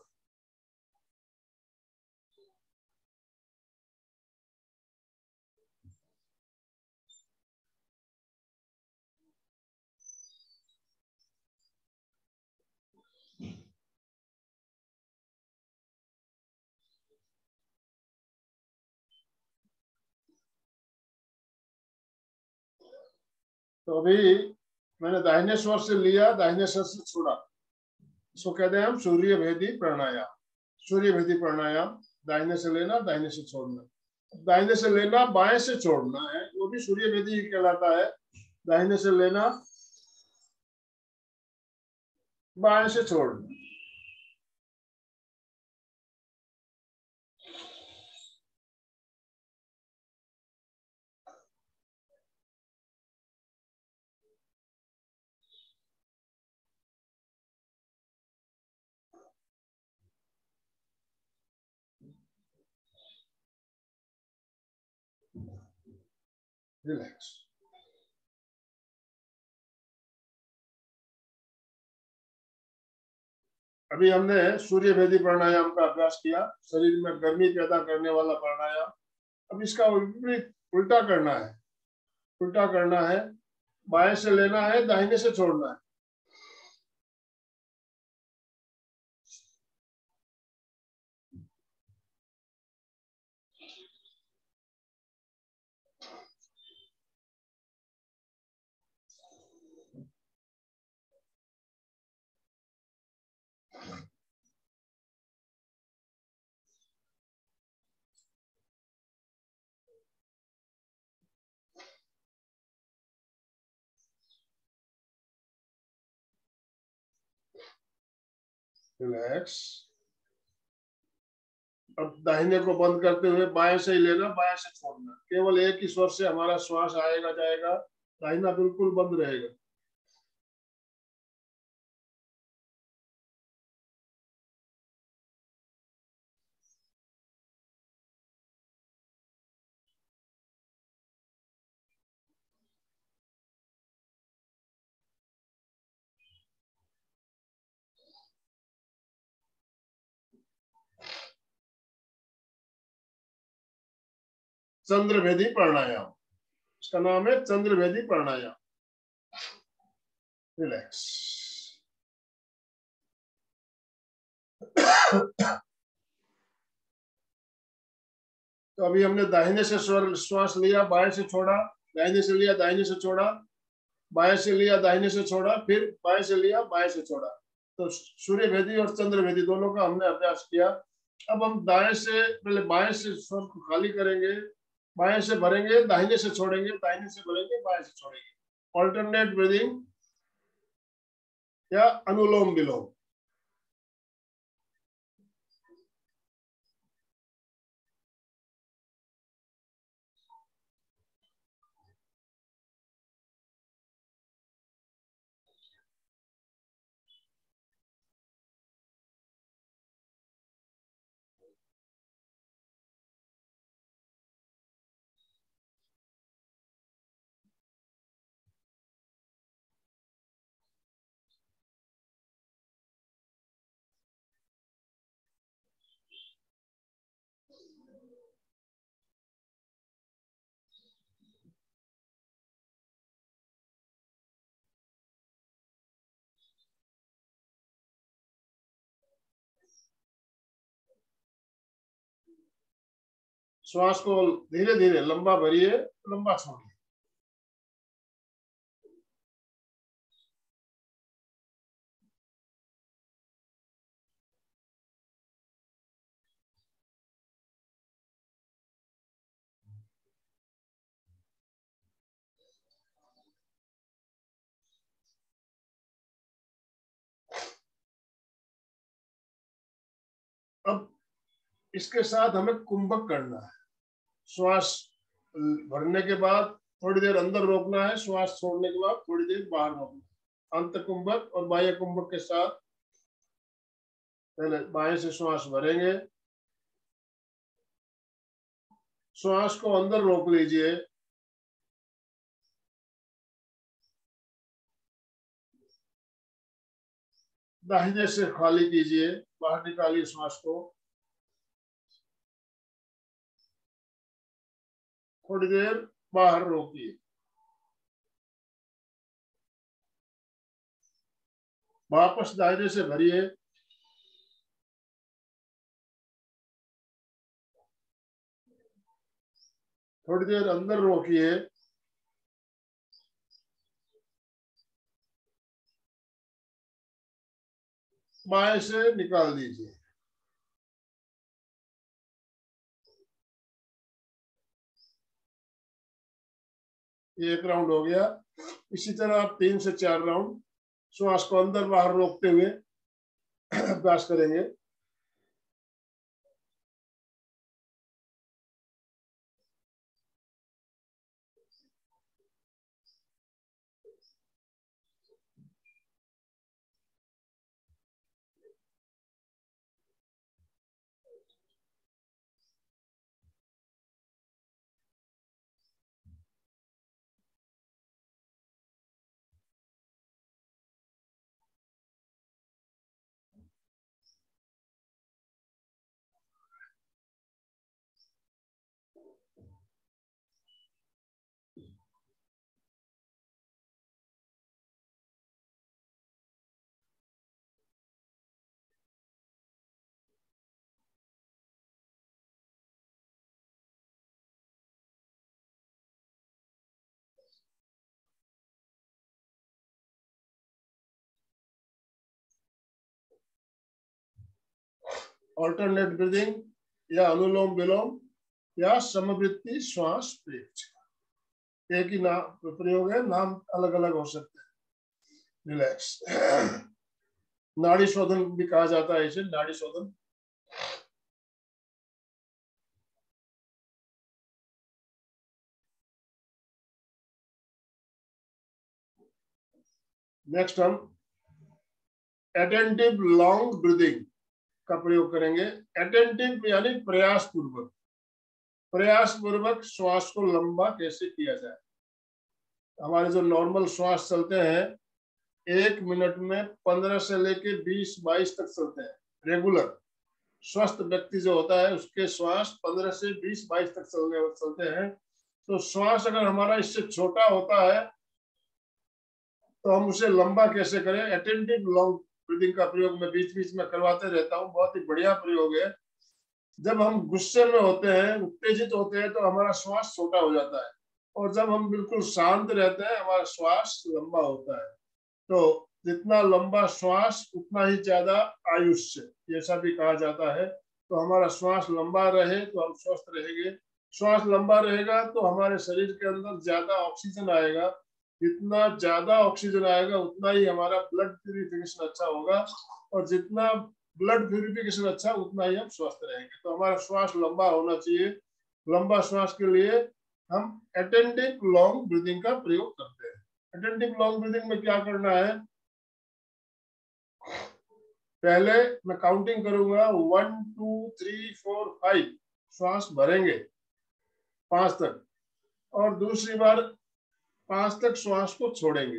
तो अभी मैंने दाहिने स्वर से लिया, दाहिने स्वर से छोड़ा, इसको कहते हैं हम सूर्य भेदी प्राणायाम। सूर्य भेदी प्राणायाम, दाहिने से लेना, दाहिने से छोड़ना। दाहिने से लेना, बाएं से छोड़ना है, वो भी सूर्य भेदी कहलाता है। दाहिने से लेना, बाएं से छोड़ना। रिलैक्स। अभी हमने सूर्य भेदी प्राणायाम का अभ्यास किया, शरीर में गर्मी पैदा करने वाला प्राणायाम। अब इसका उल्टा करना है, उल्टा करना है। बाएं से लेना है, दाहिने से छोड़ना है। रिलैक्स। अब दाहिने को बंद करते हुए बाएं से ही लेना, बाएं से छोड़ना। केवल एक ही स्वर से हमारा श्वास आएगा जाएगा, दाहिना बिल्कुल बंद रहेगा। चंद्रभेदी प्राणायाम। इसका नाम है चंद्रभेदी प्राणायाम। रिलैक्स। तो अभी हमने दाहिने से श्वास लिया, बाएं से छोड़ा, दाहिने से लिया, दाहिने से छोड़ा, बाएं से लिया, दाहिने से छोड़ा, फिर बाएं से लिया, बाएं से छोड़ा। तो सूर्य भेदी और चंद्र भेदी दोनों का हमने अभ्यास किया। अब हम दाएं से पहले बाएं से श्वास को खाली करेंगे, बाएं से भरेंगे, दाहिने से छोड़ेंगे, दाहिने से भरेंगे, बाएं से छोड़ेंगे। ऑल्टरनेट ब्रीदिंग या अनुलोम विलोम। श्वास को धीरे धीरे लंबा भरिए, लंबा छोड़िए। अब इसके साथ हमें कुंभक करना है। श्वास भरने के बाद थोड़ी देर अंदर रोकना है, श्वास छोड़ने के बाद थोड़ी देर बाहर रोकना। अंत कुंभक और बाह्य कुंभक के साथ पहले बाएं से श्वास भरेंगे, श्वास को अंदर रोक लीजिए, दाहिने से खाली कीजिए, बाहर निकालिए श्वास को, थोड़ी देर बाहर रोकिए, वापस दाहिने से भरिए, थोड़ी देर अंदर रोकिए, बाएं से निकाल दीजिए। ये एक राउंड हो गया। इसी तरह आप 3 से 4 राउंड श्वास को अंदर बाहर रोकते हुए अभ्यास करेंगे। ऑल्टरनेट ब्रीदिंग या अनुलोम विलोम या समवृत्ति श्वास प्रयोग। एक ही नाम प्रयोग है, नाम अलग अलग हो सकते हैं। रिलैक्स। नाड़ी शोधन भी कहा जाता है इसे, नाड़ी शोधन। नेक्स्ट हम अटेंटिव लॉन्ग ब्रीदिंग का प्रयोग करेंगे। अटेंटिव यानी प्रयास पूर्वक, प्रयास पूर्वक श्वास को लंबा कैसे किया जाए। हमारे जो नॉर्मल श्वास चलते हैं 1 मिनट में 15 से लेके 20-22 तक चलते हैं रेगुलर। स्वस्थ व्यक्ति जो होता है उसके श्वास 15 से 20-22 तक चलते हैं। तो श्वास अगर हमारा इससे छोटा होता है तो हम उसे लंबा कैसे करें? अटेंटिव लॉन्ग ब्रीदिंग का प्रयोग मैं बीच बीच में करवाते रहता हूँ, बहुत ही बढ़िया प्रयोग है। जब हम गुस्से में होते हैं, उत्तेजित होते हैं, तो हमारा श्वास छोटा हो जाता है, और जब हम बिल्कुल शांत रहते हैं हमारा श्वास लंबा होता है। तो जितना लंबा श्वास उतना ही ज्यादा आयुष्य, ऐसा भी कहा जाता है। तो हमारा श्वास लंबा रहे तो हम स्वस्थ रहेंगे। श्वास लंबा रहेगा तो हमारे शरीर के अंदर ज्यादा ऑक्सीजन आएगा। जितना ज्यादा ऑक्सीजन आएगा उतना ही हमारा ब्लड प्यूरिफिकेशन अच्छा होगा, और जितना ब्लड प्यूरिफिकेशन अच्छा उतना ही हम स्वस्थ रहेंगे। तो हमारा श्वास लंबा होना चाहिए। लंबा श्वास के लिए हम अटेंटिव लॉन्ग ब्रीदिंग का प्रयोग करते हैं। अटेंटिव लॉन्ग ब्रीदिंग में क्या करना है? पहले मैं काउंटिंग करूंगा 1 2 3 4 5, श्वास भरेंगे 5 तक, और दूसरी बार 5 तक श्वास को छोड़ेंगे।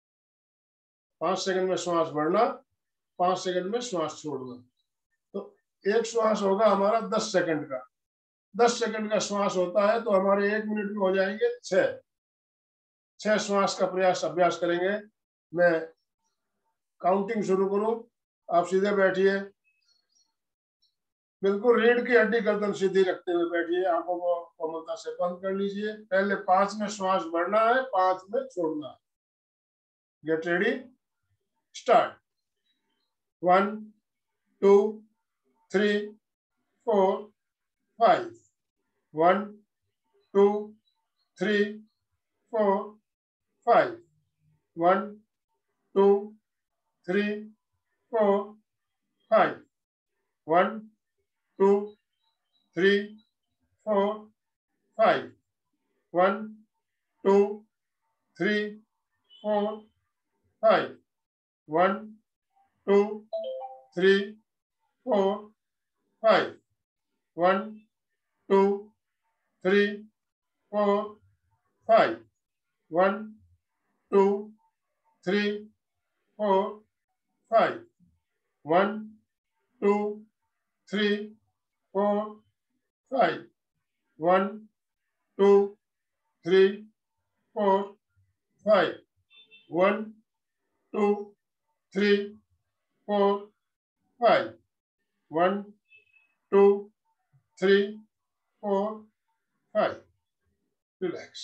5 सेकंड में श्वास भरना, 5 सेकंड में श्वास छोड़ना। तो एक श्वास होगा हमारा 10 सेकंड का। 10 सेकंड का श्वास होता है तो हमारे 1 मिनट में हो जाएंगे 6 श्वास का अभ्यास करेंगे। मैं काउंटिंग शुरू करूं, आप सीधे बैठिए, बिल्कुल रीढ़ की हड्डी गर्दन सीधी रखते हुए बैठिए, आंखों को कोमलता से बंद कर लीजिए। पहले 5 में श्वास भरना है, 5 में छोड़ना है। Get ready, start. 1 2 3 4 5, 1 2 3 4 5, 1 2 3 4 5, 1 2 3 4 5, 1 2 3 4 5, 1 2 3 4 5, 1 2 3 4 5, 1 2 3 4 5, 1 2 3 4 5, 1 2 3 4 5, 1 2 3 4 5, 1 2 3 4 5। Relax.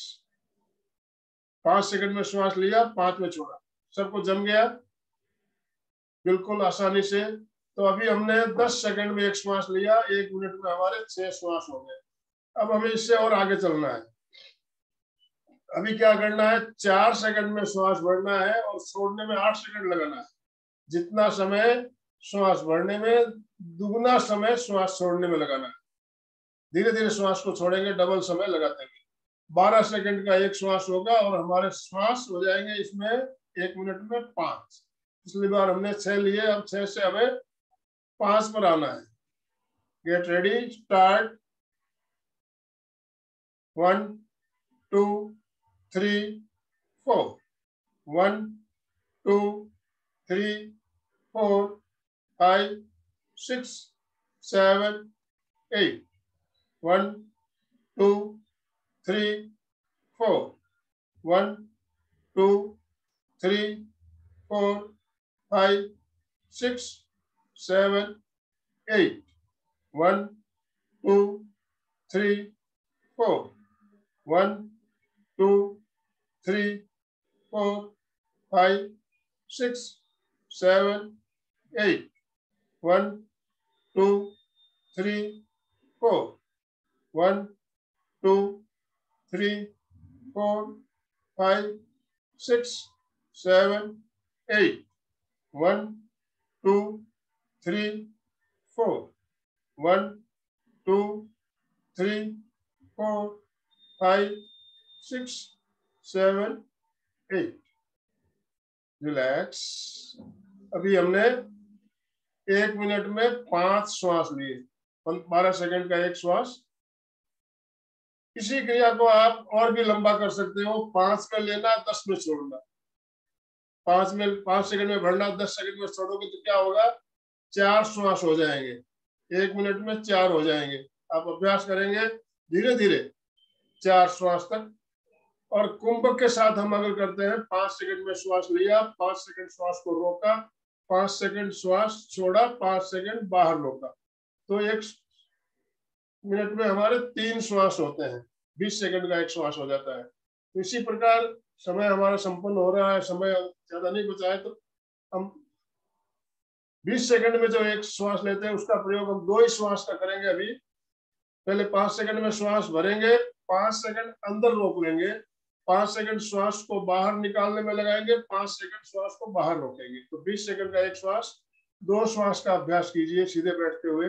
5 second में श्वास लिया, 5 में छोड़ा। सबको जम गया बिल्कुल आसानी से। तो अभी हमने 10 सेकंड में एक श्वास लिया, 1 मिनट में हमारे 6 श्वास हो गए। अब हमें इससे और आगे चलना है। अभी क्या करना है? 4 सेकंड में श्वास भरना है और छोड़ने में 8 सेकंड लगाना है। जितना समय श्वास भरने में, दुगना समय श्वास छोड़ने में लगाना है। धीरे धीरे श्वास को छोड़ेंगे, डबल समय लगाते हुए। 12 सेकंड का एक श्वास होगा और हमारे श्वास हो जाएंगे इसमें 1 मिनट में 5। पिछली बार हमने 6 लिए, अब 6 से हमें 5 पर आना है। Get ready, start. 1 2 3 4, 1 2 3 4 5 6 7 8, 1 2 3 4, 1 2 3 4 5 6 7 8, 1 2 3 4, 1 2 3 4 5 6 7 8, 1 2 3 4, 1 2 3 4 5 6 7 8, 1 2 3 4, 1 2 3 4 5 6 7 8। रिलैक्स। अभी हमने 1 मिनट में 5 श्वास लिए, 12 सेकंड का एक श्वास। इसी क्रिया को आप और भी लंबा कर सकते हो। 5 का लेना, 10 में छोड़ना। 5 सेकंड में भरना, 10 सेकंड में छोड़ोगे तो क्या होगा? 4 श्वास हो जाएंगे। 1 मिनट में 4 हो जाएंगे। आप अभ्यास करेंगे धीरे धीरे 4 श्वास तक। और कुंभक के साथ हम अगर करते हैं 5 सेकंड में श्वास लिया, 5 सेकंड श्वास को रोका, 5 सेकंड श्वास छोड़ा, 5 सेकंड बाहर रोका, तो 1 मिनट में हमारे 3 श्वास होते हैं, 20 सेकंड का 1 श्वास हो जाता है। तो इसी प्रकार समय हमारा संपन्न हो रहा है, समय ज्यादा नहीं बचा है, तो हम 20 सेकंड में जो 1 श्वास लेते हैं उसका प्रयोग हम 2 ही श्वास का करेंगे। अभी पहले 5 सेकंड में श्वास भरेंगे, 5 सेकंड अंदर रोक लेंगे, 5 सेकंड श्वास को बाहर निकालने में लगाएंगे, 5 सेकंड श्वास को बाहर रोकेंगे। तो 20 सेकंड का 1 श्वास, 2 श्वास का अभ्यास कीजिए सीधे बैठते हुए।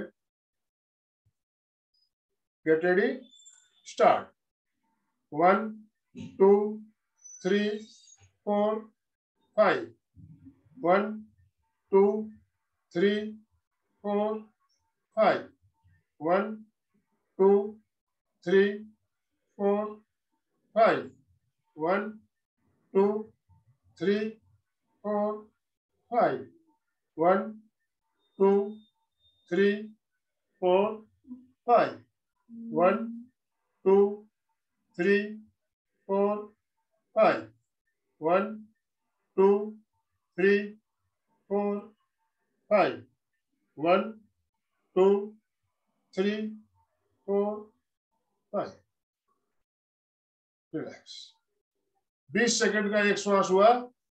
Get ready, start. 1 2 3 4 5, 1 2 3 4 5, 1 2 3 4 5, 1 2 3 4 5, 1 2 3 4 5, 1 2 3 4 5, 1 2 3 4 5, 1 2 3 4 5। Relax. 20 second का 1 श्वास हुआ।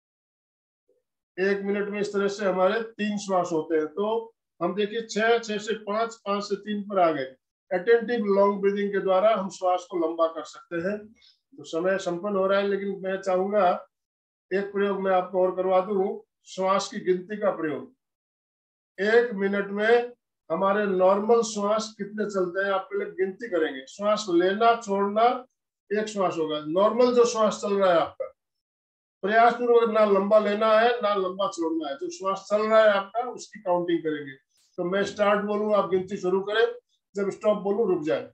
1 मिनट में इस तरह से हमारे 3 श्वास होते हैं। तो हम देखिए 6 से 5, 5 से 3 पर आ गए। अटेंटिव लॉन्ग ब्रीदिंग के द्वारा हम श्वास को लंबा कर सकते हैं। तो समय संपन्न हो रहा है, लेकिन मैं चाहूंगा एक प्रयोग मैं आपको और करवा दूं, श्वास की गिनती का प्रयोग। 1 मिनट में हमारे नॉर्मल श्वास कितने चलते हैं, आप पहले गिनती करेंगे। श्वास लेना छोड़ना 1 श्वास होगा। नॉर्मल जो श्वास चल रहा है आपका, प्रयास पूर्वक ना लंबा लेना है ना लंबा छोड़ना है, जो श्वास चल रहा है आपका उसकी काउंटिंग करेंगे। तो मैं स्टार्ट बोलूं, आप गिनती शुरू करें, जब स्टॉप बोलूं रुक जाए।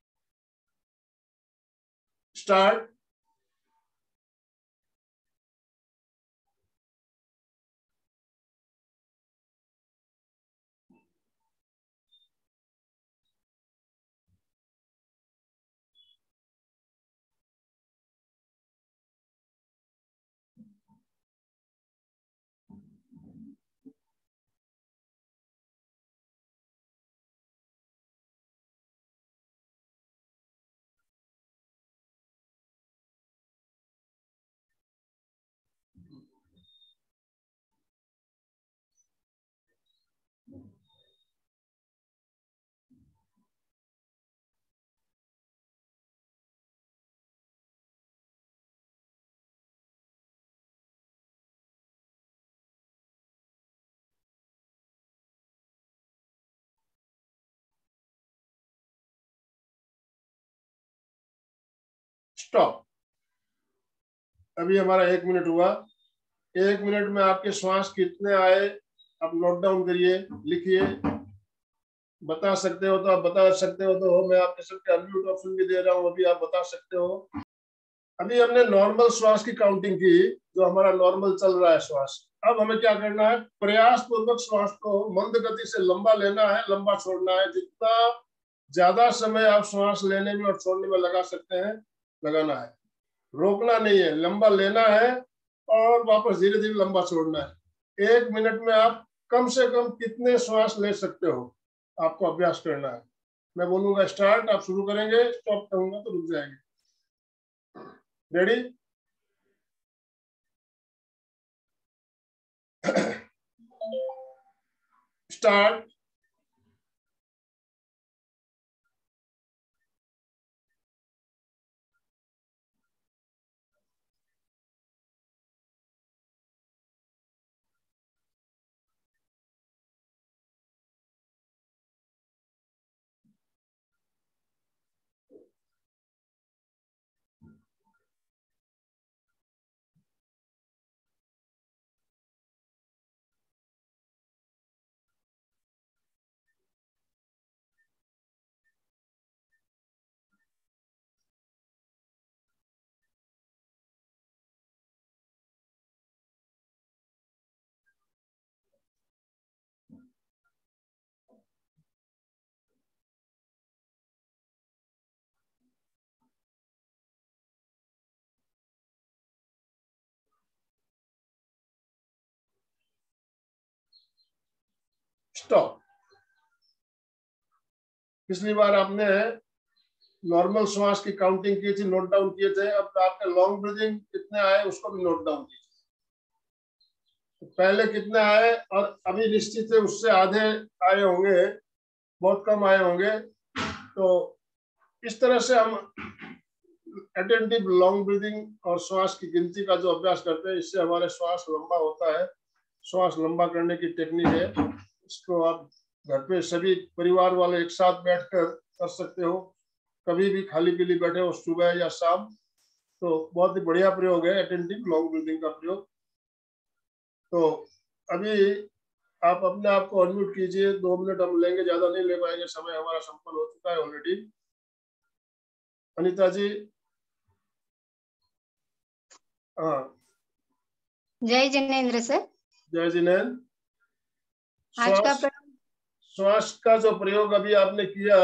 स्टार्ट। स्टॉप। अभी हमारा 1 मिनट हुआ। 1 मिनट में आपके श्वास कितने आए आप नोट डाउन करिए, लिखिए। बता सकते हो तो आप बता सकते हो, तो मैं आपके सबके अनम्यूट ऑप्शन भी दे रहा हूँ, अभी आप बता सकते हो। अभी हमने नॉर्मल श्वास की काउंटिंग की, जो हमारा नॉर्मल चल रहा है श्वास। अब हमें क्या करना है, प्रयास पूर्वक श्वास को मंद गति से लंबा लेना है, लंबा छोड़ना है। जितना ज्यादा समय आप श्वास लेने में और छोड़ने में लगा सकते हैं लगाना है, रोकना नहीं है, लंबा लेना है और वापस धीरे धीरे लंबा छोड़ना है। 1 मिनट में आप कम से कम कितने श्वास ले सकते हो, आपको अभ्यास करना है। मैं बोलूंगा स्टार्ट, आप शुरू करेंगे, स्टॉप कहूंगा तो रुक जाएंगे। Ready, start. स्टॉप। पिछली बार आपने नॉर्मल श्वास की काउंटिंग की थी, नोट डाउन किए थे, अब आपके लॉन्ग ब्रीदिंग कितने आए उसको भी नोट डाउन कीजिए। तो पहले कितने आए और अभी निश्चित है उससे आधे आए होंगे, बहुत कम आए होंगे। तो इस तरह से हम अटेंटिव लॉन्ग ब्रीदिंग और श्वास की गिनती का जो अभ्यास करते हैं, इससे हमारे श्वास लंबा होता है। श्वास लंबा करने की टेक्निक है, इसको आप घर पे सभी परिवार वाले एक साथ बैठकर कर सकते हो, कभी भी खाली पीली बैठे हो, सुबह या शाम। तो बहुत ही बढ़िया प्रयोग है अटेंटिव लॉन्ग ब्रीदिंग का प्रयोग। तो अभी आप अपने आप को अनम्यूट कीजिए, 2 मिनट हम लेंगे, ज्यादा नहीं ले पाएंगे, समय हमारा संपन्न हो चुका है ऑलरेडी। अनीता जी। हाँ, जय जिनेन्द्र सर। जय जिनेन्द्र। आज का श्वास का जो प्रयोग अभी आपने किया,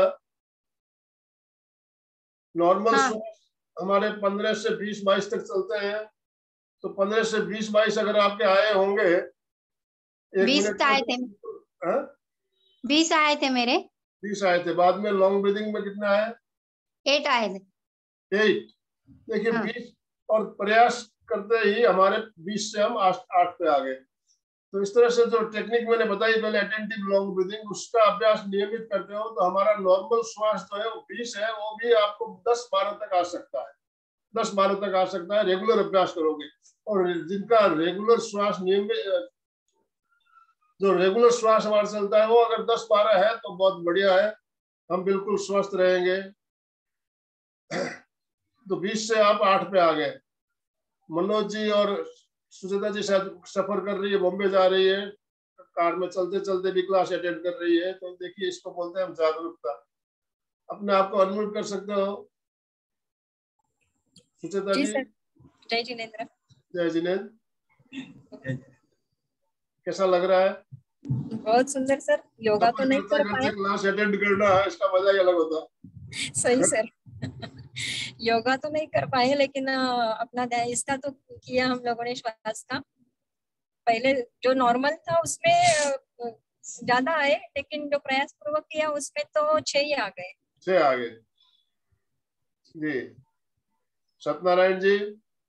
नॉर्मल श्वास हमारे 15 से 20-22 तक चलते हैं। तो 15 से 20-22 अगर आपके आए होंगे, 20 आए थे। 20 आए थे मेरे। 20 आए थे। बाद में लॉन्ग ब्रीदिंग में कितने आए? 8 आए थे। 8। देखिए 20 और प्रयास करते ही हमारे 20 से हम 8 पे आ गए। तो इस तरह से जो टेक्निक मैंने बताई पहले अटेंटिव लॉन्ग ब्रीदिंग, उसका अभ्यास नियमित करते हो तो हमारा नॉर्मल श्वास जो है वो 20 है, वो भी आपको 10-12 तक आ सकता है। 10-12 तक आ सकता है, रेगुलर अभ्यास करोगे। और जिनका रेगुलर श्वास नियमित, जो रेगुलर श्वास हमारा चलता है, वो अगर 10-12 है तो बहुत बढ़िया है, हम बिल्कुल स्वस्थ रहेंगे। तो 20 से आप 8 पे आ गए। मनोज जी और सुचेता जी शायद सफर कर रही है, बॉम्बे जा रही है, कार में चलते चलते भी क्लास अटेंड कर रही है। तो देखिए, इसको बोलते हैं हम जागरूकता। अपने आप को अनम्यूट कर सकते हो सुचेता जी। जय जिनेन्द्र। जय जिनेन्द्र। कैसा लग रहा है? बहुत सुंदर सर। योगा तो नहीं कर पाए, क्लास अटेंड करना है, इसका मजा ही अलग होता है। सही सर। योगा तो नहीं कर पाए, लेकिन अपना इसका तो किया हम लोगों ने, श्वास का। पहले जो नॉर्मल था उसमें ज्यादा आए, लेकिन जो प्रयास पूर्वक किया उसमें तो 6 ही आ गए। 6 आ गए जी। सत्यनारायण जी।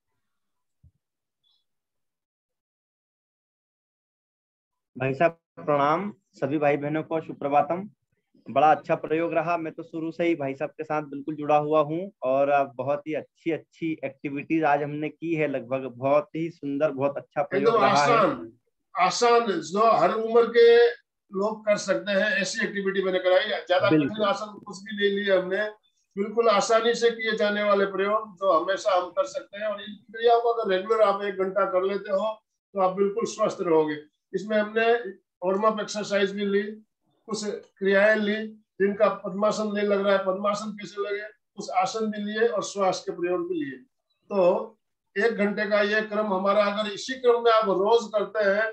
भाई साहब प्रणाम, सभी भाई बहनों को सुप्रभातम। बड़ा अच्छा प्रयोग रहा। मैं तो शुरू से ही भाई साहब के साथ बिल्कुल जुड़ा हुआ हूँ और बहुत ही अच्छी अच्छी एक्टिविटीज आज हमने की है। लगभग बहुत ही सुंदर, बहुत अच्छा प्रयोग रहा है। आसान जो हर उम्र के लोग कर सकते हैं, ऐसी एक्टिविटी मैंने कराई। ज्यादा कठिन आसन कुछ भी नहीं लिए हमने, बिल्कुल आसानी से किए जाने वाले प्रयोग जो हमेशा हम कर सकते हैं। और इन क्रियाओं को अगर रेगुलर आप 1 घंटा कर लेते हो तो आप बिल्कुल स्वस्थ रहोगे। इसमें हमने वार्म अप एक्सरसाइज भी ली, कुछ क्रियाएं ली जिनका पद्मासन नहीं लग रहा है, पद्मासन कैसे लगे, कुछ आसन भी लिए और श्वास के प्रयोग भी लिए। तो 1 घंटे का ये क्रम हमारा, अगर इसी क्रम में आप रोज करते हैं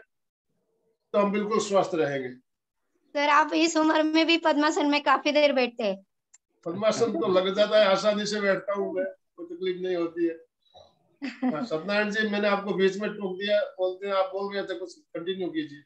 तो हम बिल्कुल स्वस्थ रहेंगे। सर आप इस उम्र में भी पद्मासन में काफी देर बैठते हैं? पद्मासन तो लग जाता है, आसानी से बैठता हूँ मैं, कोई तकलीफ नहीं होती है। सत्यनारायण जी, मैंने आपको बीच में टोक दिया, बोलते हैं आप बोल रहे थे, कुछ कंटिन्यू कीजिए।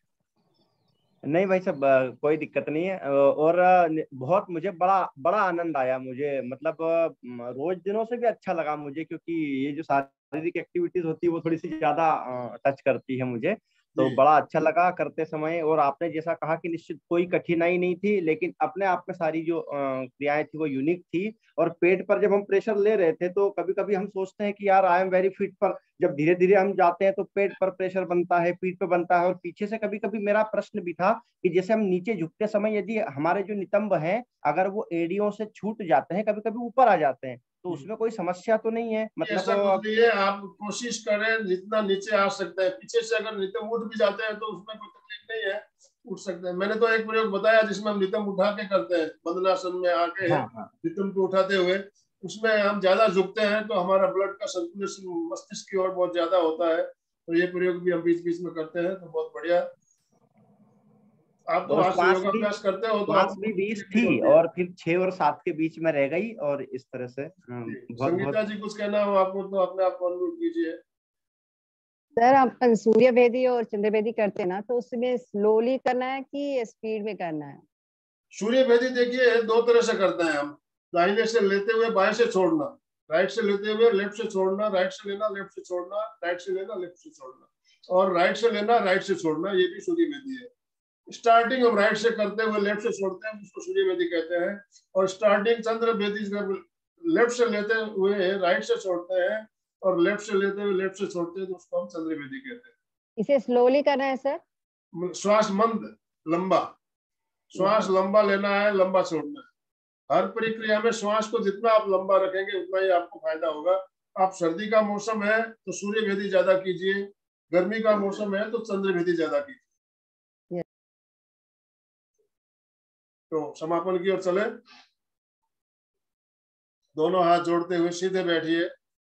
नहीं भाई साहब, कोई दिक्कत नहीं है। और बहुत मुझे बड़ा आनंद आया मुझे, मतलब रोज दिनों से भी अच्छा लगा मुझे, क्योंकि ये जो शारीरिक एक्टिविटीज होती है वो थोड़ी सी ज्यादा टच करती है मुझे। तो बड़ा अच्छा लगा करते समय। और आपने जैसा कहा कि निश्चित कोई कठिनाई नहीं थी, लेकिन अपने आप में सारी जो क्रियाएं थी वो यूनिक थी। और पेट पर जब हम प्रेशर ले रहे थे तो कभी कभी हम सोचते हैं कि यार आई एम वेरी फिट, पर जब धीरे धीरे हम जाते हैं तो पेट पर प्रेशर बनता है, पीठ पे बनता है। और पीछे से कभी कभी मेरा प्रश्न भी था कि जैसे हम नीचे झुकते समय यदि हमारे जो नितंब हैं अगर वो एड़ियों से छूट जाते हैं, कभी कभी ऊपर आ जाते हैं, तो उसमें कोई समस्या तो नहीं है? मतलब ऐसा कुछ नहीं है, आप कोशिश करें जितना नीचे आ सकते हैं। पीछे से अगर नितंब उठ भी जाते हैं तो उसमें कोई तकलीफ नहीं है, उठ सकते हैं। मैंने तो एक प्रयोग बताया जिसमें हम नितंब उठा के करते हैं, बंदनासन में आके नितंब को उठाते हुए। उसमें हम ज्यादा झुकते हैं तो हमारा ब्लड का सर्कुलेशन मस्तिष्क की ओर बहुत ज्यादा होता है। तो ये प्रयोग भी हम बीच बीच में करते हैं, तो बहुत बढ़िया। आप तो आज योगाभ्यास करते हो तो आप भी 20 थी और फिर 6 और 7 के बीच में रह गई, और इस तरह से संगीता जी कुछ कहना हो आपको तो अपने आप को अनम्यूट कीजिए। सर अपन सूर्य भेदी और चंद्र भेदी करते हैं ना, तो उसमें स्लोली करना है कि स्पीड में करना है? सूर्य भेदी देखिए दो तरह से करते हैं हम। दाहिने से लेते हुए बाएं से छोड़ना, राइट से लेते हुए लेफ्ट से छोड़ना, राइट से लेना लेफ्ट से छोड़ना, राइट से लेना लेफ्ट से छोड़ना, और राइट से लेना राइट से छोड़ना, ये भी सूर्य भेदी है। स्टार्टिंग हम राइट से करते हुए लेफ्ट से छोड़ते हैं, उसको सूर्य भेदी कहते हैं। और स्टार्टिंग चंद्र भेदी लेफ्ट से लेते हुए राइट से छोड़ते हैं और लेफ्ट से लेते हुए लेफ्ट से छोड़ते हैं, तो उसको हम चंद्र भेदी कहते हैं। इसे स्लोली करना है सर? श्वास मंद लंबा, श्वास लंबा लेना है, लंबा छोड़ना है। हर प्रक्रिया में श्वास को जितना आप लंबा रखेंगे उतना ही आपको फायदा होगा। आप सर्दी का मौसम है तो सूर्य भेदी ज्यादा कीजिए, गर्मी का मौसम है तो चंद्र भेदी ज्यादा कीजिए। तो समापन की ओर चले। दोनों हाथ जोड़ते हुए सीधे बैठिए।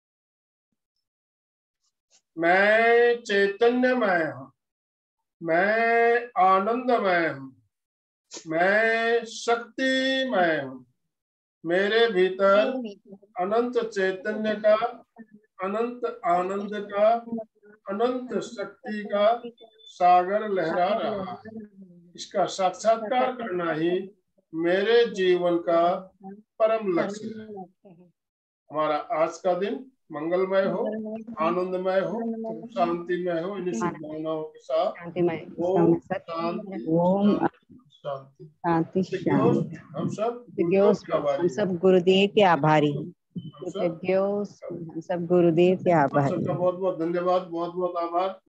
मैं चैतन्यमय हूँ, मैं आनंदमय हूँ, मैं शक्तिमय हूँ। मेरे भीतर अनंत चैतन्य का, अनंत आनंद का, अनंत शक्ति का सागर लहरा रहा है। इसका साक्षात्कार करना ही मेरे जीवन का परम लक्ष्य है। हमारा आज का दिन मंगलमय हो, आनंदमय हो, शांतिमय हो। इन शुभकामनाओं के साथ ओम शांति शांति शांति। हम सब गुरुदेव के आभारी हैं। हम सब गुरुदेव के आभारी। सबका बहुत बहुत धन्यवाद, बहुत बहुत आभार।